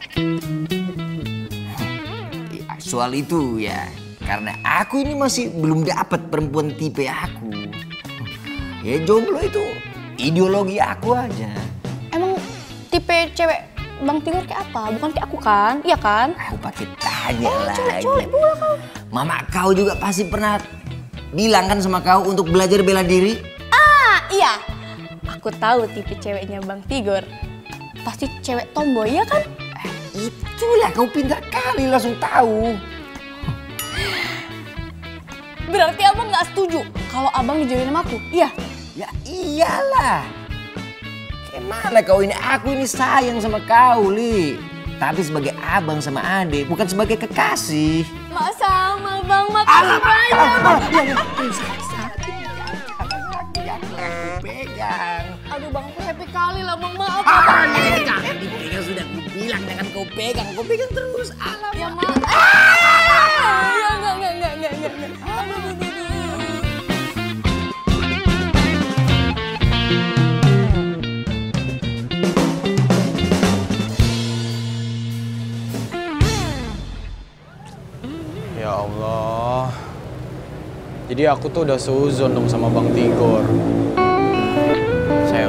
Soal itu ya, karena aku ini masih belum dapat perempuan tipe aku. Ya jomblo itu ideologi aku aja. Emang tipe cewek Bang Tigor kayak apa? Bukan kayak aku kan? Iya kan? Aku pakai tanya oh, lagi. Colek-colek pula kau. Mama kau juga pasti pernah bilang kan sama kau untuk belajar bela diri? Ah iya, aku tahu tipe ceweknya Bang Tigor. Pasti cewek tomboy ya kan? Itulah kau pintar kali langsung tahu. Berarti abang nggak setuju kalau abang dijodohin sama aku? Iya? Ya iyalah. Gimana kau ini? Aku ini sayang sama kau, Li. Tapi sebagai abang sama adik, bukan sebagai kekasih. Masa? Lama bang, makasih banyak. Pegang. Aduh bang, aku happy kali lah bang, maaf Ah, bang. jangan dipegang, sudah aku bilang jangan kau pegang, kau pegang terus. Alam. Ya maaf. Ah! Ya enggak, enggak, enggak, enggak, enggak. Aduh, aduh, aduh. Ya Allah. Jadi aku tuh udah seuzon dong sama Bang Tigor. Sayang.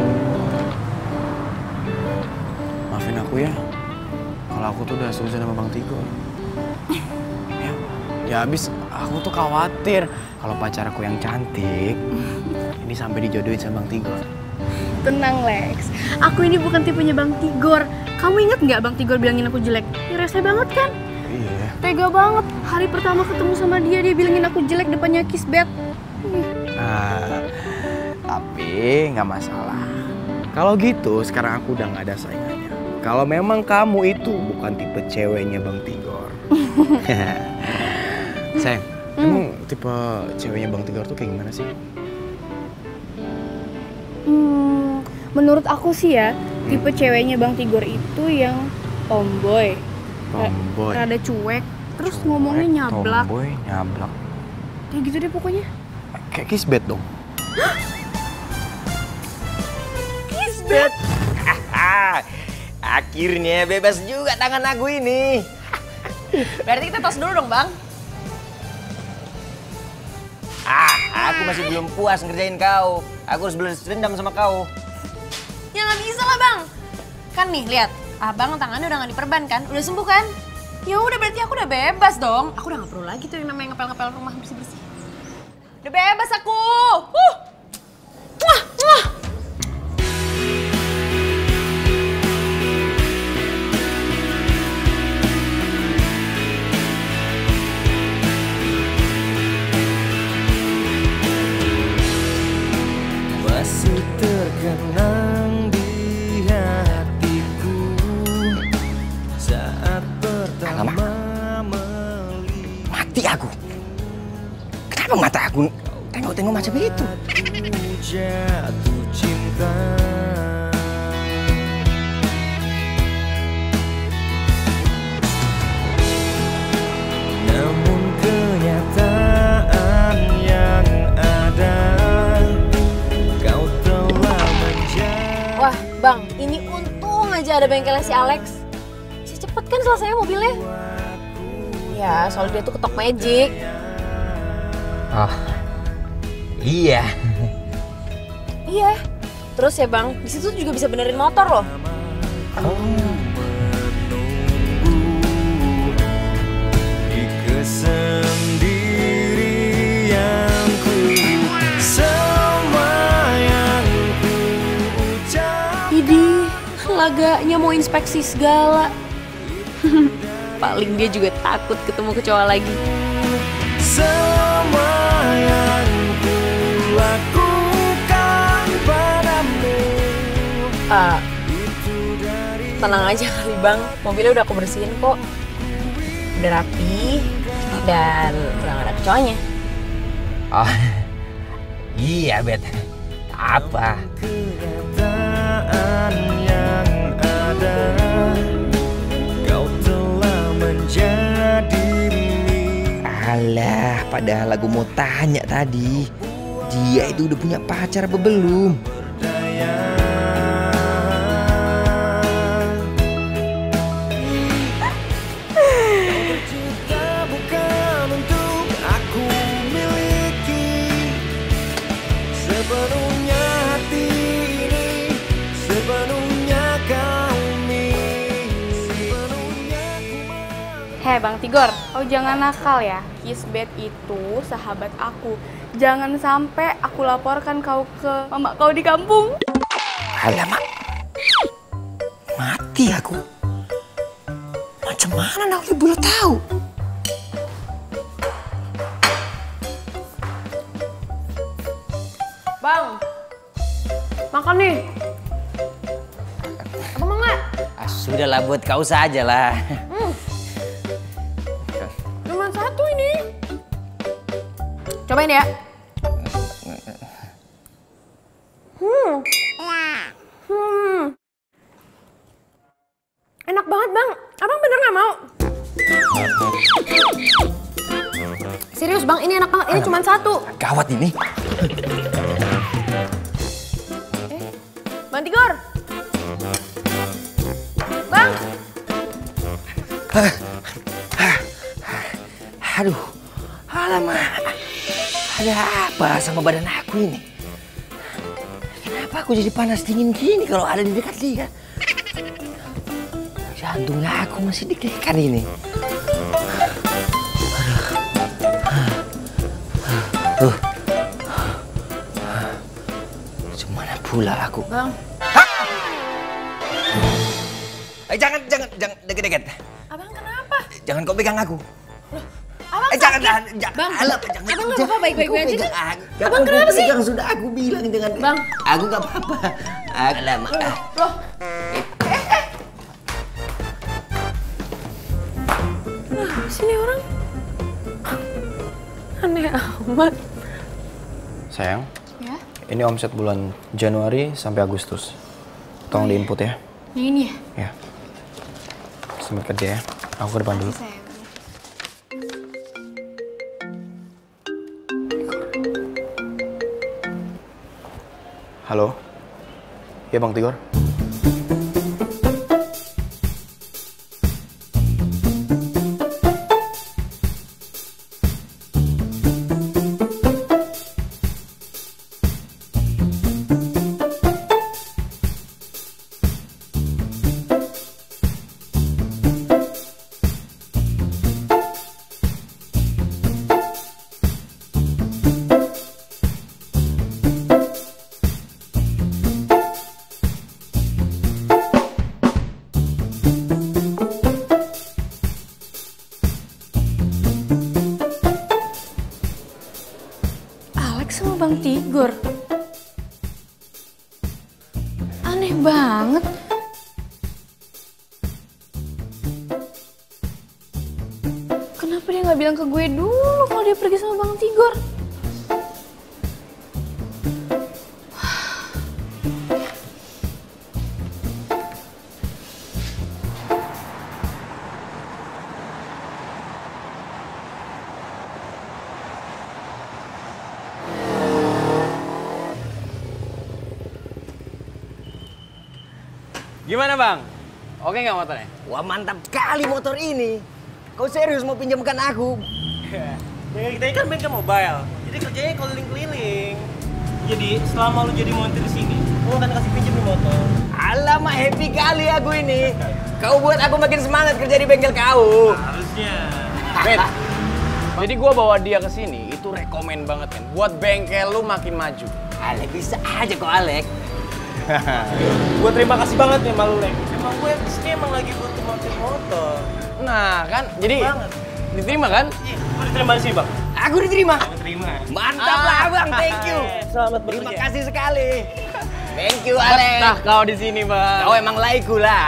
Maafin aku ya. Kalau aku tuh udah seuzon sama Bang Tigor. Ya, ya abis aku tuh khawatir kalau pacar aku yang cantik ini sampai dijodohin sama Bang Tigor. Tenang Lex, aku ini bukan tipenya Bang Tigor. Kamu ingat nggak Bang Tigor bilangin aku jelek? Ya rese banget kan? Iya. Tega banget. Hari pertama ketemu sama dia, dia bilangin aku jelek depannya Kisbet. Nah, tapi nggak masalah. Kalau gitu sekarang aku udah nggak ada saingannya. Kalau memang kamu itu bukan tipe ceweknya Bang Tigor. Sayang, hmm. emang tipe ceweknya Bang Tigor tuh kayak gimana sih? Hmm, menurut aku sih ya, tipe hmm. ceweknya Bang Tigor itu yang tomboy. Tomboy. Rada cuek, terus cuek, ngomongnya nyablak. Tomboy, nyablak. Kayak gitu deh pokoknya. Kayak Kisbet dong. Kisbet? Akhirnya bebas juga tangan aku ini. Berarti kita tos dulu dong, Bang. Ah, aku masih belum puas ngerjain kau. Aku harus balas dendam sama kau. Ya nggak bisa lah, Bang. Kan nih, lihat. Abang tangannya udah nggak diperban kan? Udah sembuh kan? Ya udah berarti aku udah bebas dong. Aku udah nggak perlu lagi tuh yang namanya ngepel-ngepel rumah bersih-bersih. Udah bebas aku. Uh. Mwah, mwah. Masih terkenang di hatiku saat pertama melihat. Mati aku. Kenapa mata aku tengok-tengok macam itu? Jatuh cinta. Namun kenyataan yang ada, kau telah menjadi. Wah, Bang, ini untung aja ada bengkelnya si Alex. Si cepet kan selesai mobilnya. Ya, soalnya dia tuh ketok magic. Oh, iya. Iya. Terus ya Bang, di situ juga bisa benerin motor loh. Oh. Di kesendirianku, semua yang ku ucap. Idih, laganya mau inspeksi segala. Paling dia juga takut ketemu kecoa lagi. Semua yang ku lakukan padamu. Uh, tenang aja kali Bang, mobilnya udah aku bersihin kok. Udah rapi dan udah gak ada kecoanya. Oh, iya Bet. Apa? Kenyataan yang ada, kau telah menjadi. Alah, padahal aku mau tanya tadi, dia itu udah punya pacar apa belum? Tercipta bukan untuk aku miliki sepenuhnya hati ini, sepenuhnya kau miliki, sepenuhnya ku mau. Hei Bang Tigor, kau jangan nakal ya. Kisbet itu sahabat aku. Jangan sampai aku laporkan kau ke mama kau di kampung. Alamak, mati aku. Macam mana Nauli boleh tahu? Bang, makan nih. Apa mau nggak? Ah, sudahlah buat kau saja lah. Hmm. Cuma satu ini. Cobain ya. Hmm. Hmm. Enak banget, Bang. Abang bener nggak mau? Serius, Bang. Ini enak banget. Ini cuma satu. Gawat ini. Eh, Bang Tigor. Bang. Aduh, alamak. Ada apa sama badan aku ini? Kenapa aku jadi panas dingin gini kalau ada di dekat dia? Jantungnya aku masih deg-degan ini. Aduh. Gimana pula aku? Bang. Eh, jangan, jangan, jangan deket-deket. Abang kenapa? Jangan kau pegang aku. Loh, abang eh, jangan, sakit. jangan, jangan. Bang, Alam, jangan, abang nggak apa-apa, baik-baik aja kan? Abang Abang kenapa sih? Yang sudah aku bilang dengan Bang. Aku nggak apa-apa. Alamak. Loh, loh. Eh, eh. Nah, sini orang. Aneh amat. Sayang, Ya? ini omset bulan Januari sampai Agustus. Tolong diinput ya. Yang ini ya? Ya. Selamat kerja ya. Aku ke depan dulu. Sayang. Halo? Ya Bang Tigor? Sama Bang Tigor. Aneh banget. Kenapa dia nggak bilang ke gue dulu kalau dia pergi sama Bang Tigor? Gimana Bang? Oke nggak motornya? Wah, mantap kali motor ini. Kau serius mau pinjamkan aku? Ya, kita ini kan bengkel mobile, jadi kerjanya keliling-keliling. Jadi selama lu jadi montir di sini, gua akan kasih pinjam nih motor. Alamak, happy kali aku ini. Kau buat aku makin semangat kerja di bengkel kau. Harusnya. Bet, jadi gua bawa dia ke sini itu rekomen banget kan, buat bengkel lu makin maju. Alek, bisa aja kok Alek. Gue terima kasih banget nih sama lu, Lek. Emang gue di sini emang lagi butuh montir motor. Nah kan, jadi banget. Diterima kan? Iya, gue diterima di sini, Bang. Aku diterima. Aku terima. Mantap lah, Bang. Thank you. Selamat Terima bekerja. kasih sekali. Thank you, Alek. Nah, kau di sini, Bang. Kau emang laiku lah.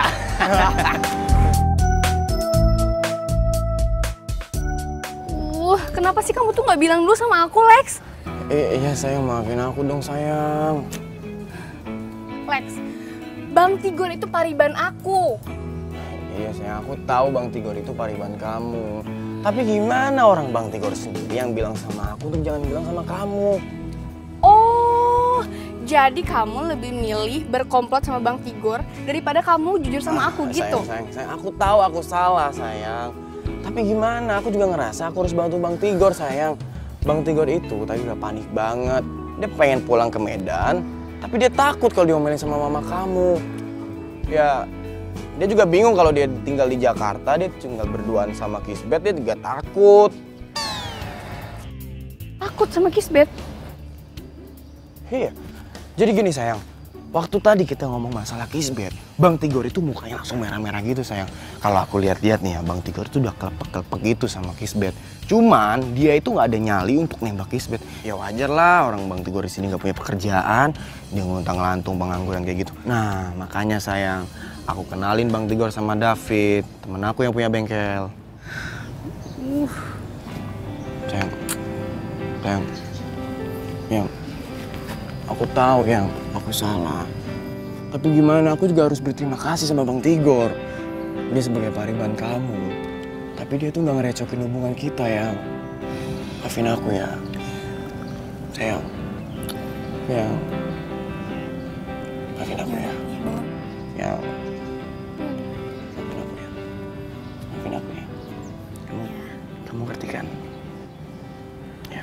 Uh, kenapa sih kamu tuh nggak bilang dulu sama aku, Lex? Eh, iya sayang, maafin aku dong sayang. Lex, Bang Tigor itu pariban aku. Iya sayang, aku tahu Bang Tigor itu pariban kamu. Tapi gimana orang Bang Tigor sendiri yang bilang sama aku untuk jangan bilang sama kamu? Oh, jadi kamu lebih milih berkomplot sama Bang Tigor daripada kamu jujur sama aku Ah, gitu? Sayang, sayang, sayang, aku tahu aku salah sayang. Tapi gimana, aku juga ngerasa aku harus bantu Bang Tigor sayang. Bang Tigor itu tadi udah panik banget. Dia pengen pulang ke Medan, tapi dia takut kalau diomelin sama mama kamu. Ya, dia juga bingung kalau dia tinggal di Jakarta, dia tinggal berduaan sama Kisbet, dia juga takut. Takut sama Kisbet? Iya, jadi gini sayang, waktu tadi kita ngomong masalah Kisbet, Bang Tigor itu mukanya langsung merah-merah gitu sayang. Kalau aku lihat-lihat nih ya, Bang Tigor itu udah kelepek-kelepek gitu sama Kisbet. Cuman dia itu nggak ada nyali untuk nembak Kisbet. Ya wajar lah, orang Bang Tigor di sini nggak punya pekerjaan, dia nguntang-lantung pengangguran kayak gitu. Nah makanya sayang, aku kenalin Bang Tigor sama David, temen aku yang punya bengkel. Uh. Sayang, Yang, yang, aku tahu yang aku salah. Tapi gimana, aku juga harus berterima kasih sama Bang Tigor. Dia sebagai pariban kamu. Tapi dia tuh nggak ngerecokin hubungan kita, yang. Maafin aku ya. Sayang. Yang. Maafin aku ya. Yang. Maafin aku ya. Maafin aku ya. Kamu, kamu ngerti kan? Ya.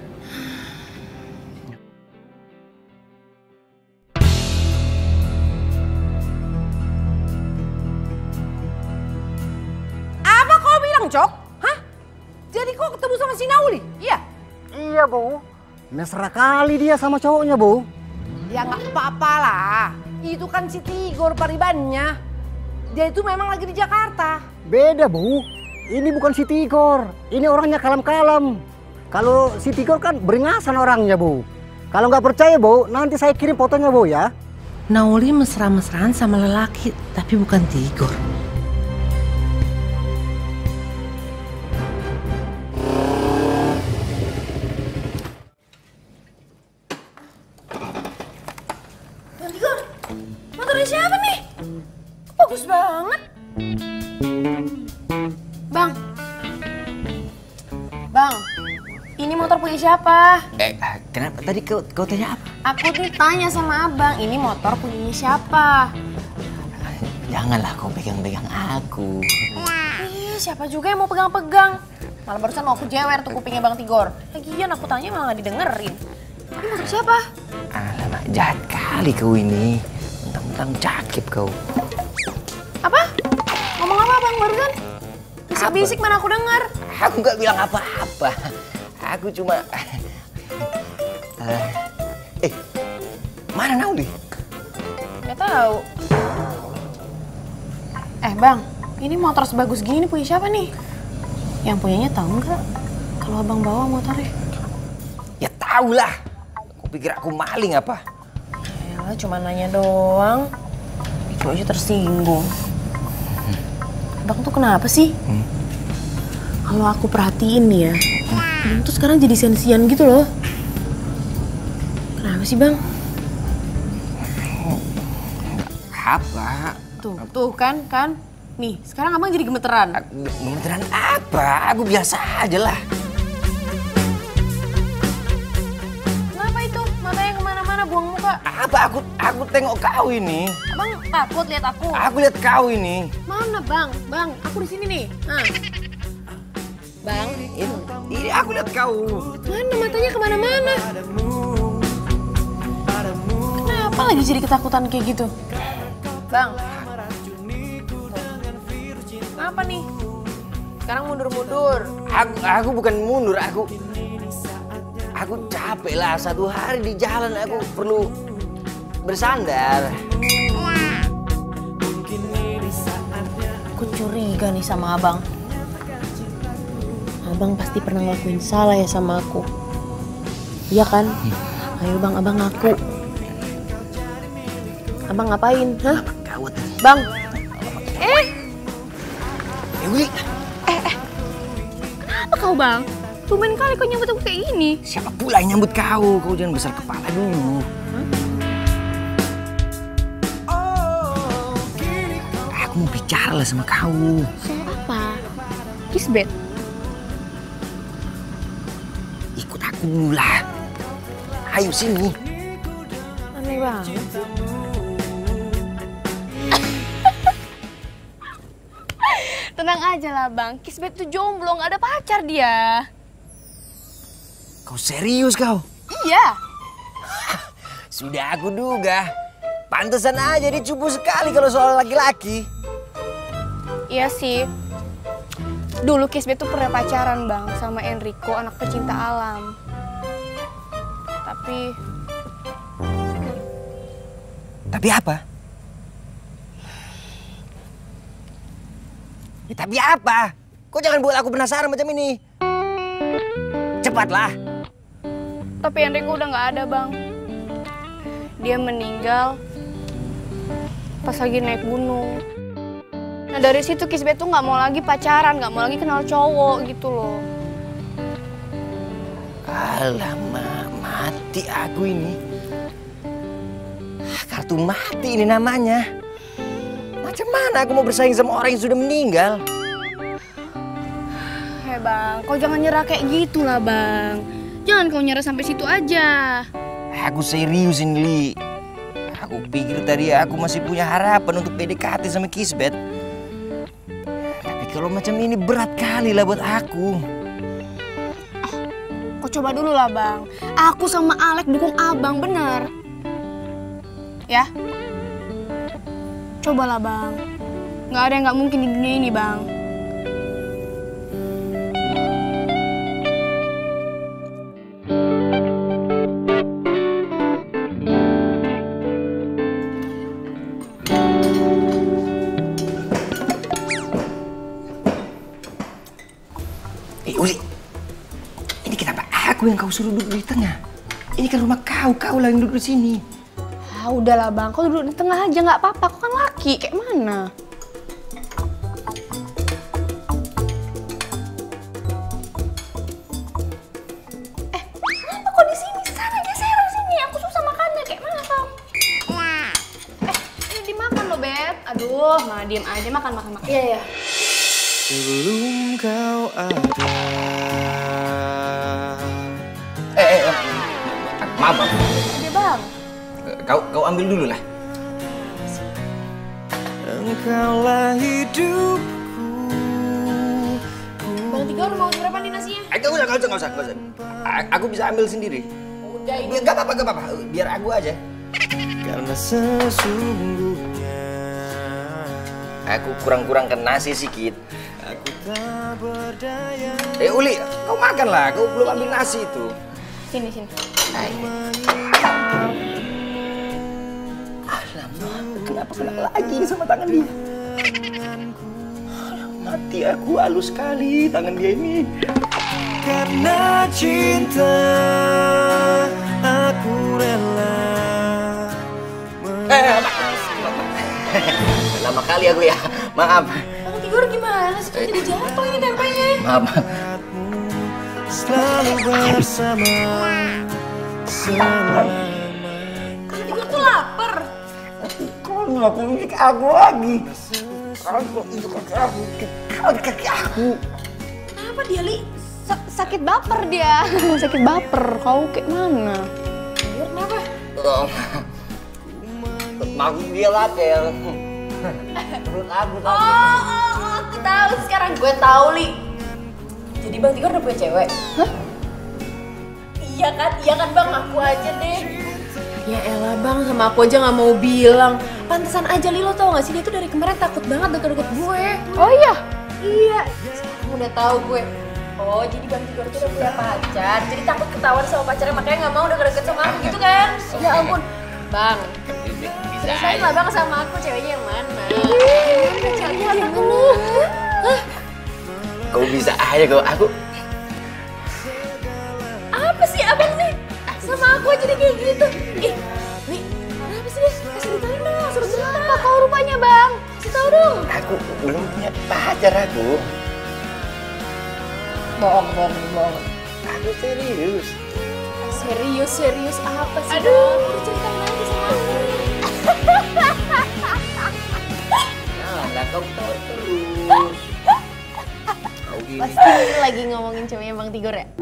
Apa kau bilang, Cok? Hah? Jadi kau ketemu sama si Nauli? Iya? Iya, Bu. Mesra kali dia sama cowoknya, Bu. Ya nggak apa-apa lah. Itu kan si Tigor paribannya. Dia itu memang lagi di Jakarta. Beda, Bu. Ini bukan si Tigor. Ini orangnya kalem-kalem. Kalau si Tigor kan beringasan orangnya, Bu. Kalau nggak percaya, Bu, nanti saya kirim fotonya, Bu, ya. Nauli mesra-mesraan sama lelaki, tapi bukan Tigor. Bang Tigor, motornya siapa nih? Bagus banget. Bang. Bang, ini motor punya siapa? Eh, kenapa tadi kau, kau tanya apa? Aku nih tanya sama abang, ini motor punya siapa? Janganlah kau pegang-pegang aku. Ih, siapa juga yang mau pegang-pegang? Malah barusan mau aku jewer tuh kupingnya Bang Tigor. Lagian aku tanya malah gak didengerin. Ini motor siapa? Alamak, jahat kali kau ini. Mentang-mentang cakep kau. Apa? Ngomong apa Bang barusan? Bisik-bisik mana aku dengar. Aku gak bilang apa-apa. Aku cuma... uh, eh, mana Nauli? Gak tahu. Eh Bang, ini motor sebagus gini punya siapa nih? Yang punyanya tahu nggak kalau abang bawa motornya? Ya tahu lah. Kau pikir aku maling apa? Yalah, cuma nanya doang. Itu aja tersinggung. Hmm. Abang tuh kenapa sih? Hmm. Kalau aku perhatiin nih ya, hmm. Abang tuh sekarang jadi sensian gitu loh. Kenapa sih Bang? Apa? Tuh, tuh kan, kan. Nih, sekarang abang jadi gemeteran. Gemeteran apa? Aku biasa aja lah. Kenapa itu? Matanya kemana-mana buang muka. Apa? Aku aku tengok kau ini. Abang takut lihat aku. Aku lihat kau ini. Mana bang? Bang, aku di sini nih. Nah. Bang, ini, ini aku lihat kau. Mana matanya kemana-mana? Kenapa lagi jadi ketakutan kayak gitu? Bang. Apa nih? Sekarang mundur-mundur. Aku, aku bukan mundur, aku... Aku capek lah, satu hari di jalan aku perlu bersandar. Aku curiga nih sama abang. Abang pasti pernah ngelakuin salah ya sama aku. Iya kan? Ayo bang, abang ngaku. Abang ngapain? Hah? Gawat. Bang! Eh! Dewi! Eh, eh! Kenapa kau bang? Tumben kali kau nyambut aku kayak gini. Siapa pula yang nyambut kau? Kau jangan besar kepala dulu. Huh? Aku mau bicara lah sama kau. Soal apa? Kisbet? Ikut aku dulu lah. Ayo sini. Aneh banget. Tenang aja lah bang, Kisbet tuh jomblo, gak ada pacar dia. Kau serius kau? Iya. Sudah aku duga. Pantesan aja dia cupu sekali kalau soal laki-laki. Iya sih. Dulu Kisbet tuh pernah pacaran bang sama Enrico, anak pecinta alam. Tapi... Tapi apa? Ya, tapi apa? Kau jangan buat aku penasaran macam ini. Cepatlah. Tapi Enrico udah nggak ada bang. Dia meninggal pas lagi naik gunung. Nah dari situ Kisbet tuh nggak mau lagi pacaran, nggak mau lagi kenal cowok gitu loh. Alamak, mati aku ini. Kartu mati ini namanya. Macam mana aku mau bersaing sama orang yang sudah meninggal? Hei bang, kau jangan nyerah kayak gitu lah bang. Jangan kau nyerah sampai situ aja. Aku serius ini, Li. Aku pikir tadi aku masih punya harapan untuk P D K T sama Kisbet. Tapi kalau macam ini berat kali lah buat aku. Kau coba dulu lah bang. Aku sama Alek dukung abang, bener. Ya? Cobalah bang. Nggak ada yang nggak mungkin di dunia ini bang. Eh Uli, ini kenapa aku yang kau suruh duduk di tengah? Ini kan rumah kau, kau lah yang duduk di sini. Ah udahlah bang, kau duduk di tengah aja nggak apa-apa. Kau kan laki, kayak mana? Eh, kenapa kau di sini? Sana geser sini. Aku susah makannya, kayak mana kau? Eh, ini dimakan loh Beb. Aduh, malah diem aja makan makan makan. Iya ya. Sebelum kau ada. Eh, eh, eh. Maaf, maaf. Iya bang. Kau, kau ambil dulu lah. Engkaulah hidupku. Bang Tigor mau berapa nih nasinya? Eh, gak usah, gak usah, gak usah, gak usah. A- Aku bisa ambil sendiri. Udah ini. Gak apa-apa, gak apa-apa. Biar aku aja. Karena sesungguhnya Aku kurang-kurangkan nasi sedikit. aku tak berdaya. Eh Uli, kau makan lah. Kau belum ambil nasi itu. Sini sini. Alamak, kenapa kena lagi ini sama tangan dia? Aduh, mati aku, halus sekali tangan dia ini. Karena cinta aku rela. Eh, lama kali aku ya, maaf. Bang Tigor gimana sih? Kan jadi jatuh ini tempenya. Maaf. Selalu bersama selama. Bang Tigor tuh lapar. Kau ngapa ini ke aku lagi? Kau itu kaki aku, kau di kaki aku. Kenapa dia, Li? Sa- sakit baper dia. Sakit baper. Kau kayak mana? Tigor kenapa? Oh. Maksud dia lapar. Perut aku Oh, oh, oh, aku tahu sekarang. Gue tahu, Li. Jadi Bang Tigor udah punya cewek? Hah? Iya kan, iya kan Bang, aku aja deh. Ya elah Bang, sama aku aja nggak mau bilang. Pantesan aja Li, lo tau gak sih, dia tuh dari kemarin takut banget deket-deket gue. Oh iya? Iya, sekarang udah tahu gue. Oh, jadi Bang Tigor tuh udah punya pacar. Jadi takut ketahuan sama pacarnya, makanya nggak mau deket-deket sama aku gitu kan? Ya ampun, Bang. Ceritain lah Bang sama aku, ceweknya yang mana? Gimana ceweknya yang mana? Hah? Kau bisa aja kau, aku. Apa sih abang nih? Sama aku aja deh kayak gitu. Ih, Li, kenapa sih deh? Kasih ditanya dong, suruh cerita. Kau rupanya bang? Kasih tau dong. Aku belum punya pacar aku. Bohong, bohong, bohong. Aku serius. Serius, serius apa sih? Aduh, udah ceritain aja sama aku. Nah, lah kau tahu terus. Kau gini. Pasti lagi ngomongin ceweknya Bang Tigor ya?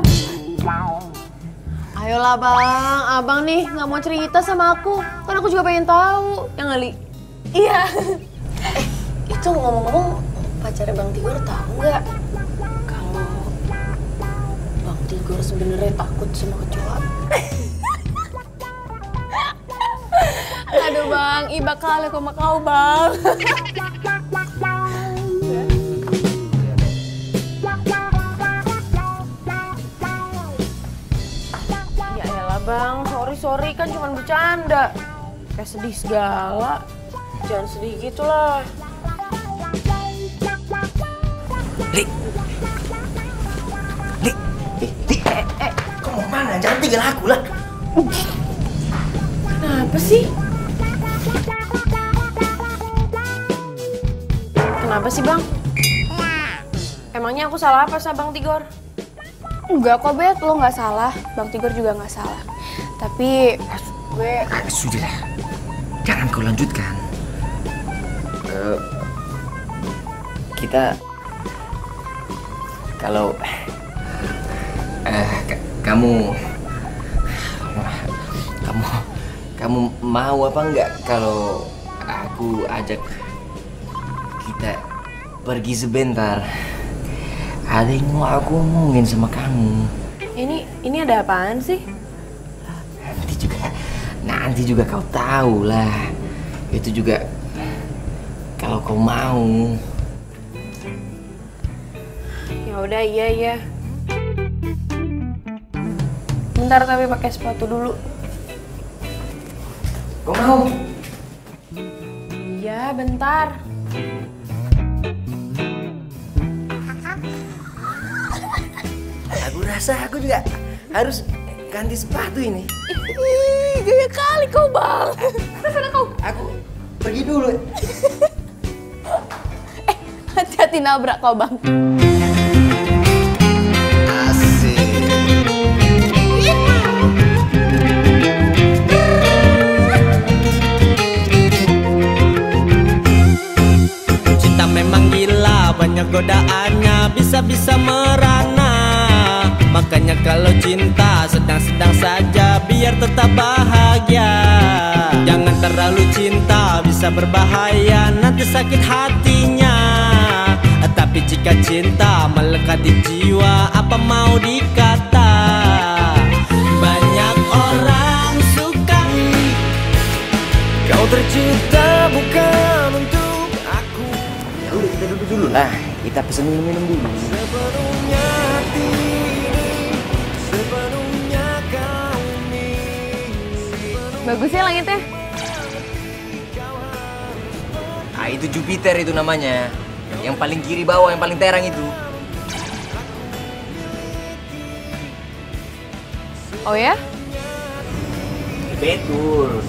Ayolah Bang, abang nih nggak mau cerita sama aku. Kan aku juga pengen tahu. Yang Li? Iya. Eh, itu ngomong-ngomong pacarnya Bang Tigor tahu nggak? Kalau Bang Tigor sebenarnya takut sama kecoa. Aduh bang, iba kali aku sama kau bang. Ya elah Bang, sorry-sorry kan cuma bercanda. Kayak sedih segala. Jangan sedih gitu lah. Li. Li. Eh, Li. Eh, eh. Kau mau mana? Jangan tinggal aku lah. Kenapa sih? Kenapa sih Bang? Emangnya aku salah apa sama Bang Tigor? Enggak kok, Bet. Lo nggak salah. Bang Tigor juga nggak salah. Tapi gue... Sudahlah. Jangan kau lanjutkan. Uh, kita... Kalau... Uh, kamu... Kamu... Kamu mau apa enggak kalau aku ajak kita pergi sebentar? Ada yang mau aku omongin sama kamu. Ini ini ada apaan sih? Nanti juga, nanti juga kau tahu lah. Itu juga kalau kau mau. Ya udah, iya iya. Bentar tapi pakai sepatu dulu. Kau mau? Iya, bentar. Aku rasa aku juga harus ganti sepatu ini. Ih, gaya kali kau, Bang. Sana kau. Aku pergi dulu. Eh, hati-hati nabrak kau, Bang. Cinta memang gila, banyak godaannya, bisa-bisa merana. Makanya kalau cinta sedang-sedang saja, biar tetap bahagia. Jangan terlalu cinta, bisa berbahaya, nanti sakit hatinya. Tapi jika cinta melekat di jiwa, apa mau dikata. Banyak orang suka kau tercipta bukan untuk aku. Ya udah, kita duduk dulu lah. Kita pesen minum-minum dulu. Sepenuhnya hati ini, sepenuhnya kau miliki. Bagus ya langitnya. Ah, itu Jupiter itu namanya. Yang paling kiri bawah, yang paling terang itu. Oh ya? Betul.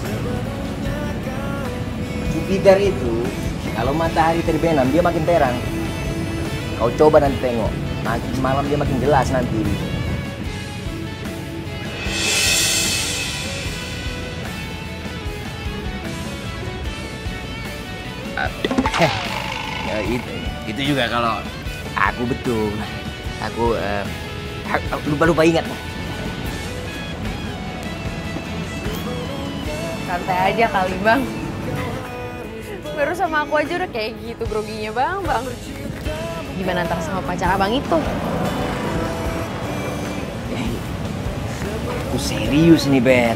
Jupiter itu kalau matahari terbenam dia makin terang. Kau coba nanti tengok, makin malam dia makin jelas nanti. Ya, itu, itu juga kalau aku betul. Aku uh, lupa-lupa ingat. Santai aja kali, Bang. Baru sama aku aja udah kayak gitu groginya, Bang, Bang. Gimana ntar sama pacar abang itu? Aku serius nih, Bet.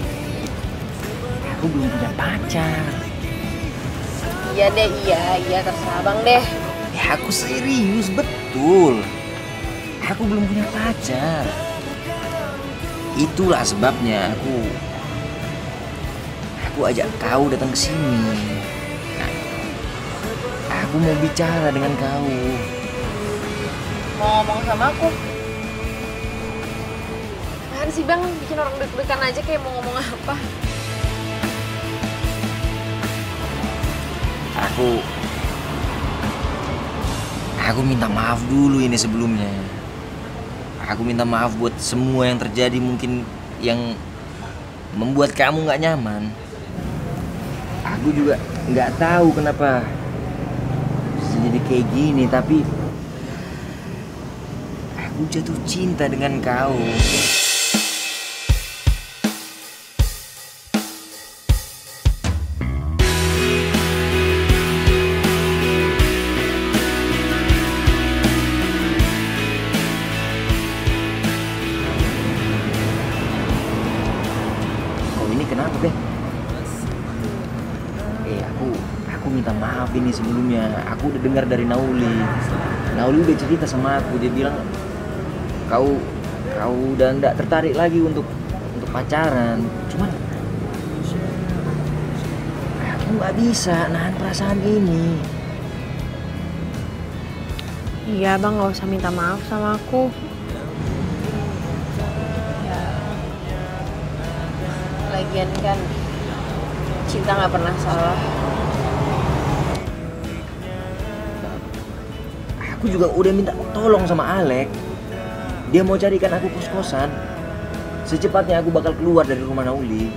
Aku belum punya pacar. Iya deh, iya, iya terserah abang deh. Ya aku serius, betul. Aku belum punya pacar. Itulah sebabnya aku aku ajak kau datang ke sini. Aku mau bicara dengan kau. Mau ngomong sama aku? Apaan sih, Bang? Bikin orang deg-degan aja kayak mau ngomong apa. Aku Aku minta maaf dulu ini sebelumnya. Aku minta maaf buat semua yang terjadi mungkin yang membuat kamu nggak nyaman. Aku juga nggak tahu kenapa bisa jadi kayak gini, tapi aku jatuh cinta dengan kau. Kenapa, Beh? Eh, aku aku minta maaf ini sebelumnya. Aku udah dengar dari Nauli. Nauli udah cerita sama aku. Dia bilang kau kau udah nggak tertarik lagi untuk untuk pacaran. Cuman aku nggak bisa nahan perasaan ini. Iya, Bang, nggak usah minta maaf sama aku. Lagian kan cinta nggak pernah salah. Aku juga udah minta tolong sama Alek. Dia mau carikan aku kos-kosan. Secepatnya aku bakal keluar dari rumah Nauli.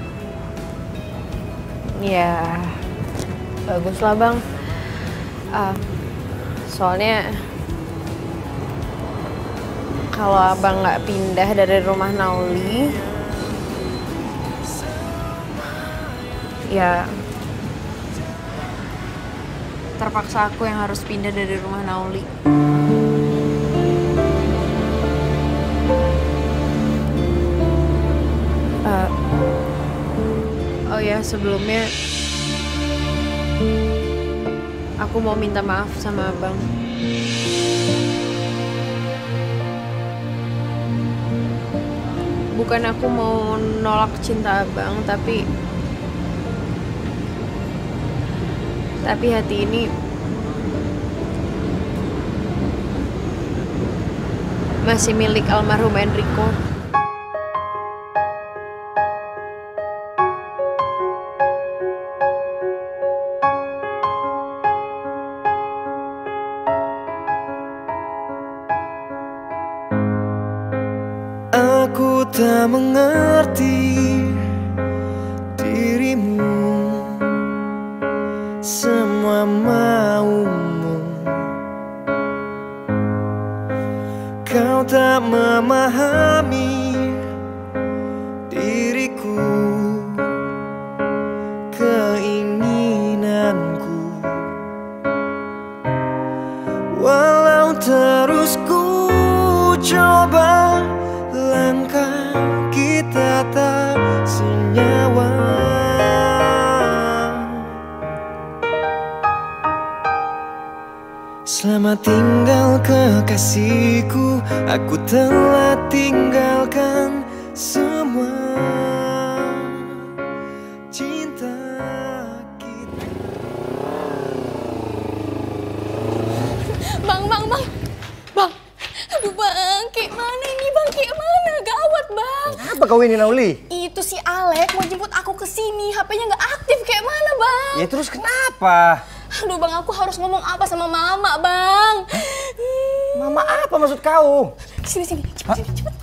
Ya, baguslah bang. Uh, soalnya kalau abang nggak pindah dari rumah Nauli, ya terpaksa aku yang harus pindah dari rumah Nauli. Uh, oh ya, sebelumnya aku mau minta maaf sama abang. Bukan aku mau nolak cinta abang, tapi tapi hati ini masih milik almarhum Enrico. Aku tak mengerti dirimu, semua maumu. Kau tak memahami diriku, keinginanku. Walau terus ku coba, langkah kita tak senyawa. Selamat tinggal kekasihku, aku telah tinggalkan semua. Cinta kita. Bang, bang, bang. Bang. Aduh bang, kayak mana ini bang? Kayak mana? Gawat bang. Apa kau ini Nauli? Itu si Alek mau jemput aku ke sini. H P-nya nggak aktif. Kayak mana bang? Ya terus kenapa? Aduh bang, aku harus ngomong apa sama mama bang? Mama apa maksud kau? Sini sini, cepet sini cepet.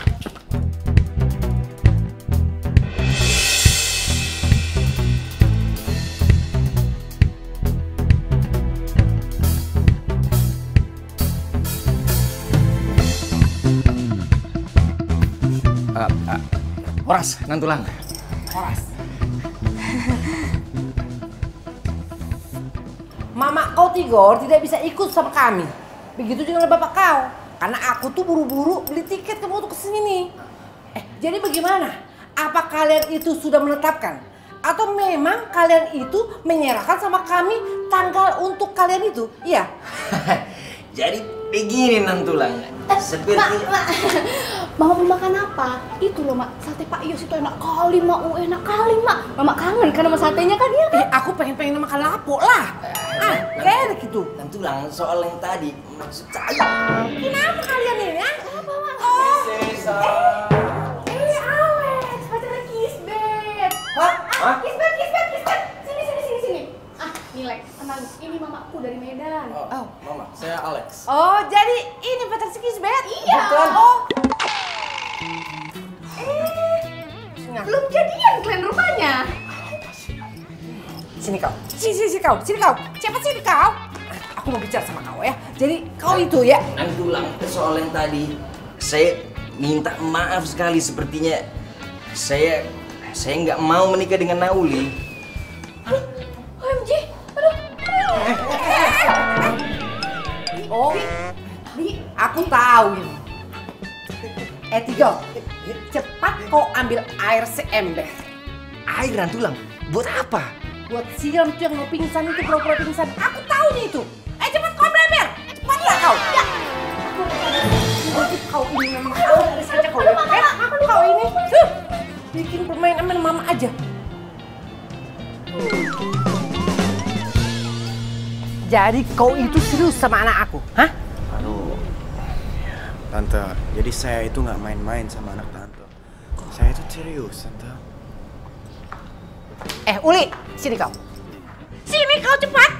Uh, uh, Horas, Nantulang. Horas. Mama kau Tigor tidak bisa ikut sama kami. Begitu juga dengan bapak kau. Karena aku tuh buru-buru beli tiket kamu untuk kesini nih. Eh, jadi bagaimana? Apa kalian itu sudah menetapkan? Atau memang kalian itu menyerahkan sama kami tanggal untuk kalian itu? Iya. Jadi begini Nantulang. Seperti... Mak, mak. Mama mau makan apa? Itu loh mak, sate Pak Yos itu enak kali mak, uh, enak kali mak. Mama kangen kan sama satenya kan ya kan? Eh, aku pengen-pengen makan lapo lah. Ah, kayak gitu. Nantulang soal yang tadi, maksud saya. Kenapa kalian ini ya? Apa mak? Oh, eh, Alex, pacarnya Kisbet. Hah? Ah, Kisbet, Kisbet, Kisbet. Sini, sini, sini, sini. Ah, nih Lex, tenang. Ini mamaku dari Medan. Oh, oh, Mama, saya Alex. Oh, jadi ini pacar si Kisbet? Iya. Bukan. Oh. Eh, belum jadian kalian rupanya. Sini kau, sini, sini, sini kau, sini kau, cepat sini kau. Aku mau bicara sama kau ya. Jadi kau itu ya. Nantulang soal yang tadi, saya minta maaf sekali sepertinya saya saya nggak mau menikah dengan Nauli. O M G, aduh. Oh, Di, aku tahu ini. Eh Tigo, cepat kau ambil air seember. Air Nantulang, buat apa? Buat siram tuh yang mau pingsan itu, pura-pura pingsan. Aku tahu nih itu. Eh cepat kau ambil ember. Cepatlah kau. Ya. Aku kau ini memang kau dari saja kau. Eh, kau ini tuh bikin permainan sama mama aja. Jadi kau itu serius sama anak aku, hah? Aduh, Tante, jadi saya itu nggak main-main sama anak Tante. Saya itu serius, Tante. Eh, Uli, sini kau. Sini kau cepat.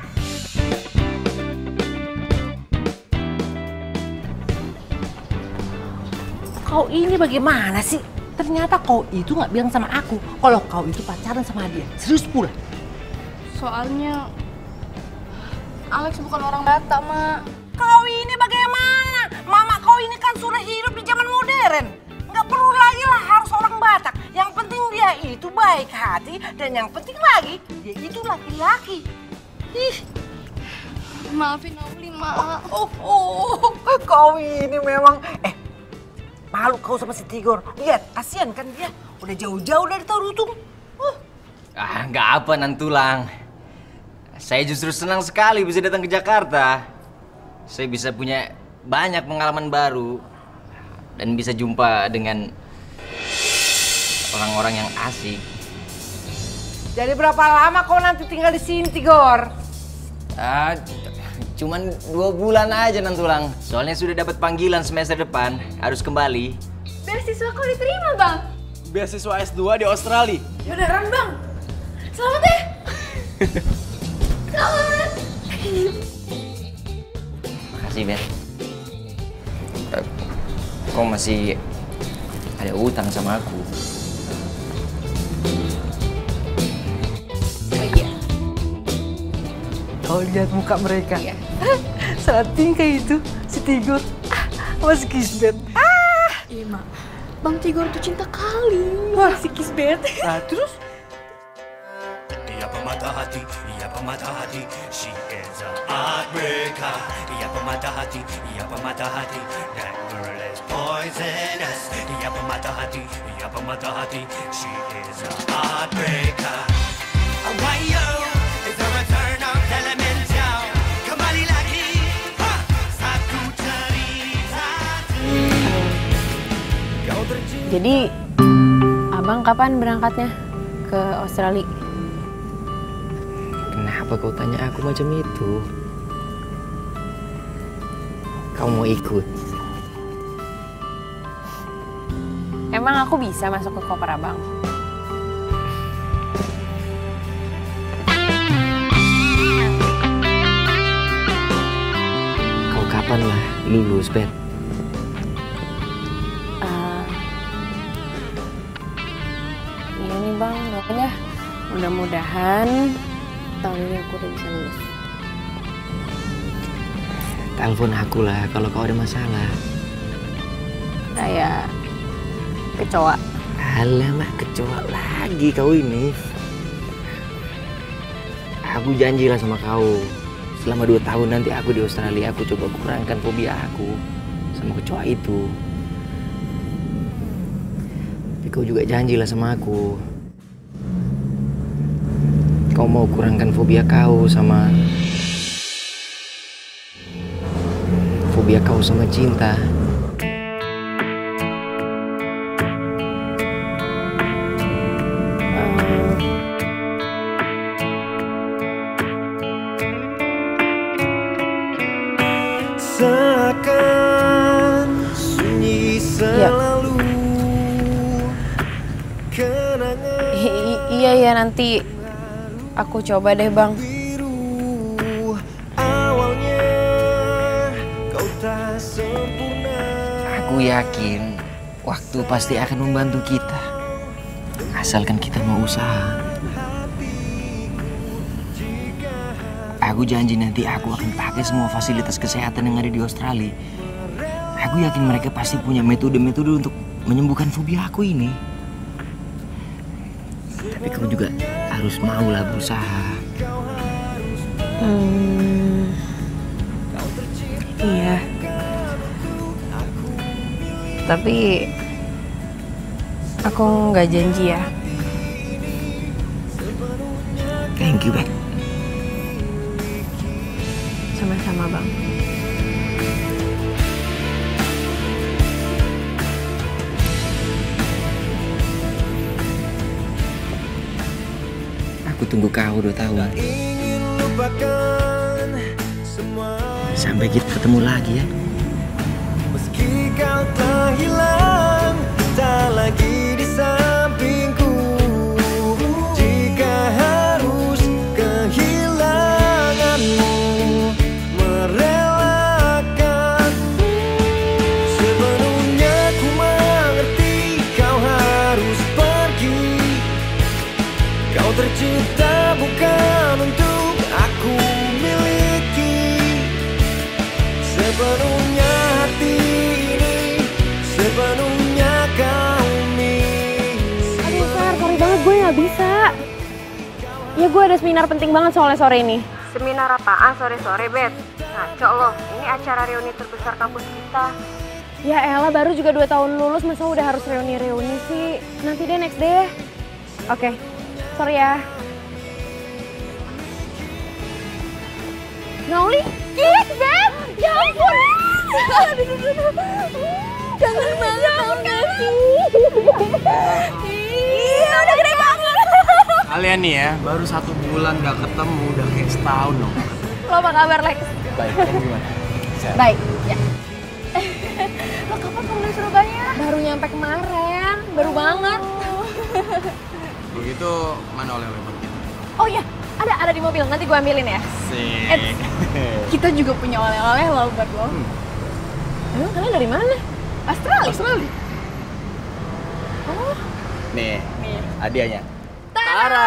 kau ini bagaimana sih? Ternyata kau itu nggak bilang sama aku kalau kau itu pacaran sama dia. Serius pula? Soalnya Alex bukan orang Batak, Mak. Kau ini bagaimana? Mama kau ini kan sudah hidup di zaman modern. Nggak perlu lagi lah harus orang Batak. Yang penting dia itu baik hati dan yang penting lagi dia itu laki-laki. Ih. Maafin Auli, Mak. Oh, oh, oh, kau ini memang eh malu kau sama si Tigor. Lihat, kasihan kan dia. Udah jauh-jauh dari Tarutung. Uh. Ah, nggak apa Nantulang. Saya justru senang sekali bisa datang ke Jakarta. Saya bisa punya banyak pengalaman baru dan bisa jumpa dengan orang-orang yang asik. Jadi berapa lama kau nanti tinggal di sini, Tigor? Ah, cuman dua bulan aja Nantulang. Soalnya sudah dapat panggilan semester depan, harus kembali. Beasiswa kau diterima, Bang. Beasiswa S dua di Australia. Beneran, Bang. Selamat ya. Selamat. Makasih, Ben. Uh, kau masih ada utang sama aku. Oh iya. Kau lihat muka mereka. Iya. Salah tingkah itu si Tigor. Ah, masih Kisbet. Ah. Iya, Mak. Bang Tigor tuh cinta kali. Wah, si Kisbet. Nah, terus? Ia pematah hati, ia pematah hati, she is a heartbreaker. Ia pematah hati, ia pematah hati, that girl is poisonous. Ia pematah hati, ia pematah hati, she is a heartbreaker. Why yo, is the return of Elemental. Kembali lagi, ha, satu cerita. Jadi, abang kapan berangkatnya ke Australia? Kenapa kau tanya aku macam itu? Kau mau ikut? Emang aku bisa masuk ke koper abang? Kau kapan lah lulus, Ben? Uh, iya nih bang, pokoknya mudah-mudahan tahun ini aku udah bisa lulus. Telepon aku lah kalau kau ada masalah. Kayak kecoa. Alamak, kecoa lagi kau ini. Aku janjilah sama kau. Selama dua tahun nanti aku di Australia, aku coba kurangkan fobia aku sama kecoa itu. Tapi kau juga janjilah sama aku. Kau mau kurangkan fobia kau sama... fobia kau sama cinta. Seakan sunyi selalu kenangan. I- iya ya nanti aku coba deh bang. Awalnya kau tak sempurna. Aku yakin waktu pasti akan membantu kita. Asalkan kita mau usaha. Aku janji nanti aku akan pakai semua fasilitas kesehatan yang ada di Australia. Aku yakin mereka pasti punya metode-metode untuk menyembuhkan fobia aku ini. Tapi kamu juga harus maulah berusaha. Hmm, iya. Tapi aku nggak janji ya. Thank you, Bek. Sama-sama, Bang. Aku tunggu kau dua tahun. Sampai kita ketemu lagi ya. Meski kau telah hilang, tak lagi di sampingku. Jika harus kehilanganmu, merelakan sepenuhnya ku mau. Kau tercipta bukan untuk aku miliki. Sepenuhnya hati ini, sepenuhnya kau milik. Aduh Fer, sorry banget gue gak bisa. Ya gue ada seminar penting banget soalnya sore ini. Seminar apaan sore-sore, Bet? Ngaco loh, ini acara reuni terbesar kampus kita. Ya elah, baru juga dua tahun lulus, masa udah harus reuni-reuni sih? Nanti deh, next deh. Oke, sorry ya. Nauli, kiss, Beb! Ya ampun! Jangan banget, tau gak sih? Iya, udah gede banget! Kalian nih ya, baru satu bulan gak ketemu, udah kayak setahun dong. Lo apa kabar, Lex? Baik, kamu gimana? Sehat? Baik, ya. Lo kapan pulang dari Surabaya? Baru nyampe kemarin, baru banget. Begitu, mana oleh-oleh buat kita? Oh iya, ada ada di mobil, nanti gue ambilin ya. Sik. Kita juga punya oleh-oleh loh buat lo. Hmm. Emang kalian dari mana? Australia? Australia. Oh. Nih, Nih. hadiahnya. Tara!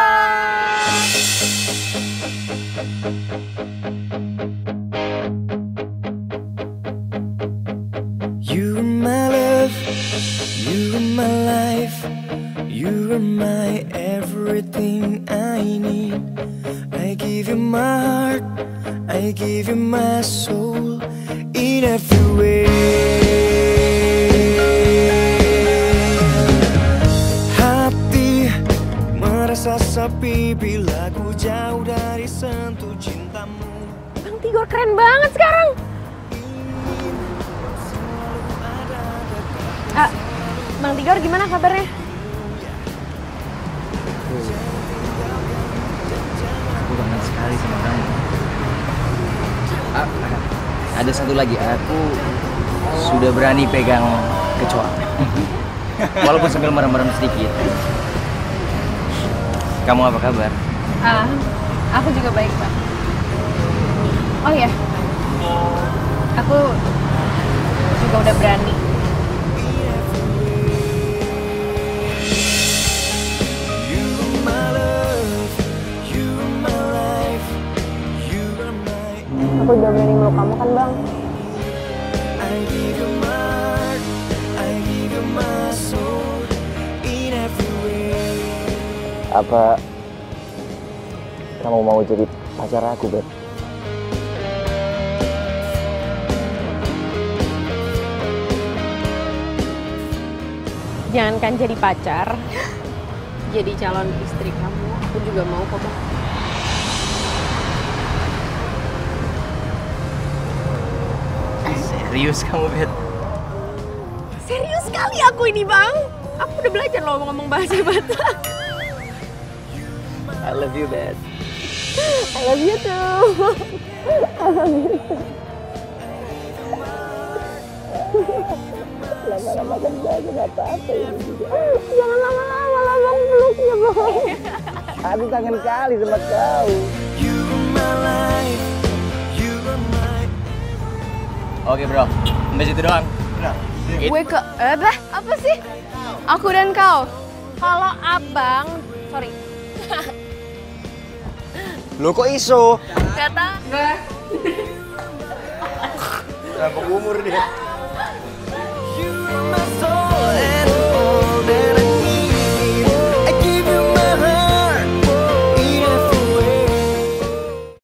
You are my love, you are my life, you are my everything I need. I give you my heart, I give you my soul in every way. Hati merasa sepi bila ku jauh dari sentuh cintamu. Bang Tigor keren banget sekarang. Ah, Bang Tigor gimana kabarnya? Aku kangen sekali sama kamu. Ah, ada satu lagi, aku sudah berani pegang kecoa. Walaupun sambil merem-merem sedikit. Kamu apa kabar? Ah, aku juga baik, Pak. Oh iya, aku juga udah berani. Aku udah berani meluk kamu kan, Bang? Apa kamu mau jadi pacar aku, Beb? Jangankan jadi pacar, jadi calon istri kamu, aku juga mau kok, Bang. Serius kamu, Bet? Serius sekali aku ini, Bang. Aku udah belajar loh ngomong bahasa Batak. I love you, Bet. I love you too. I love you too. Lama-lama kan aja gak apa-apa ini juga. Jangan lama-lama lah Bang peluknya, Bang. Aku kangen kali sama kau. Oke bro, sampai situ doang. Gue ke apa? Apa sih? Aku dan kau. Kalau abang, sorry. Lo kok iso? Kata gue. Berapa umur dia? You are my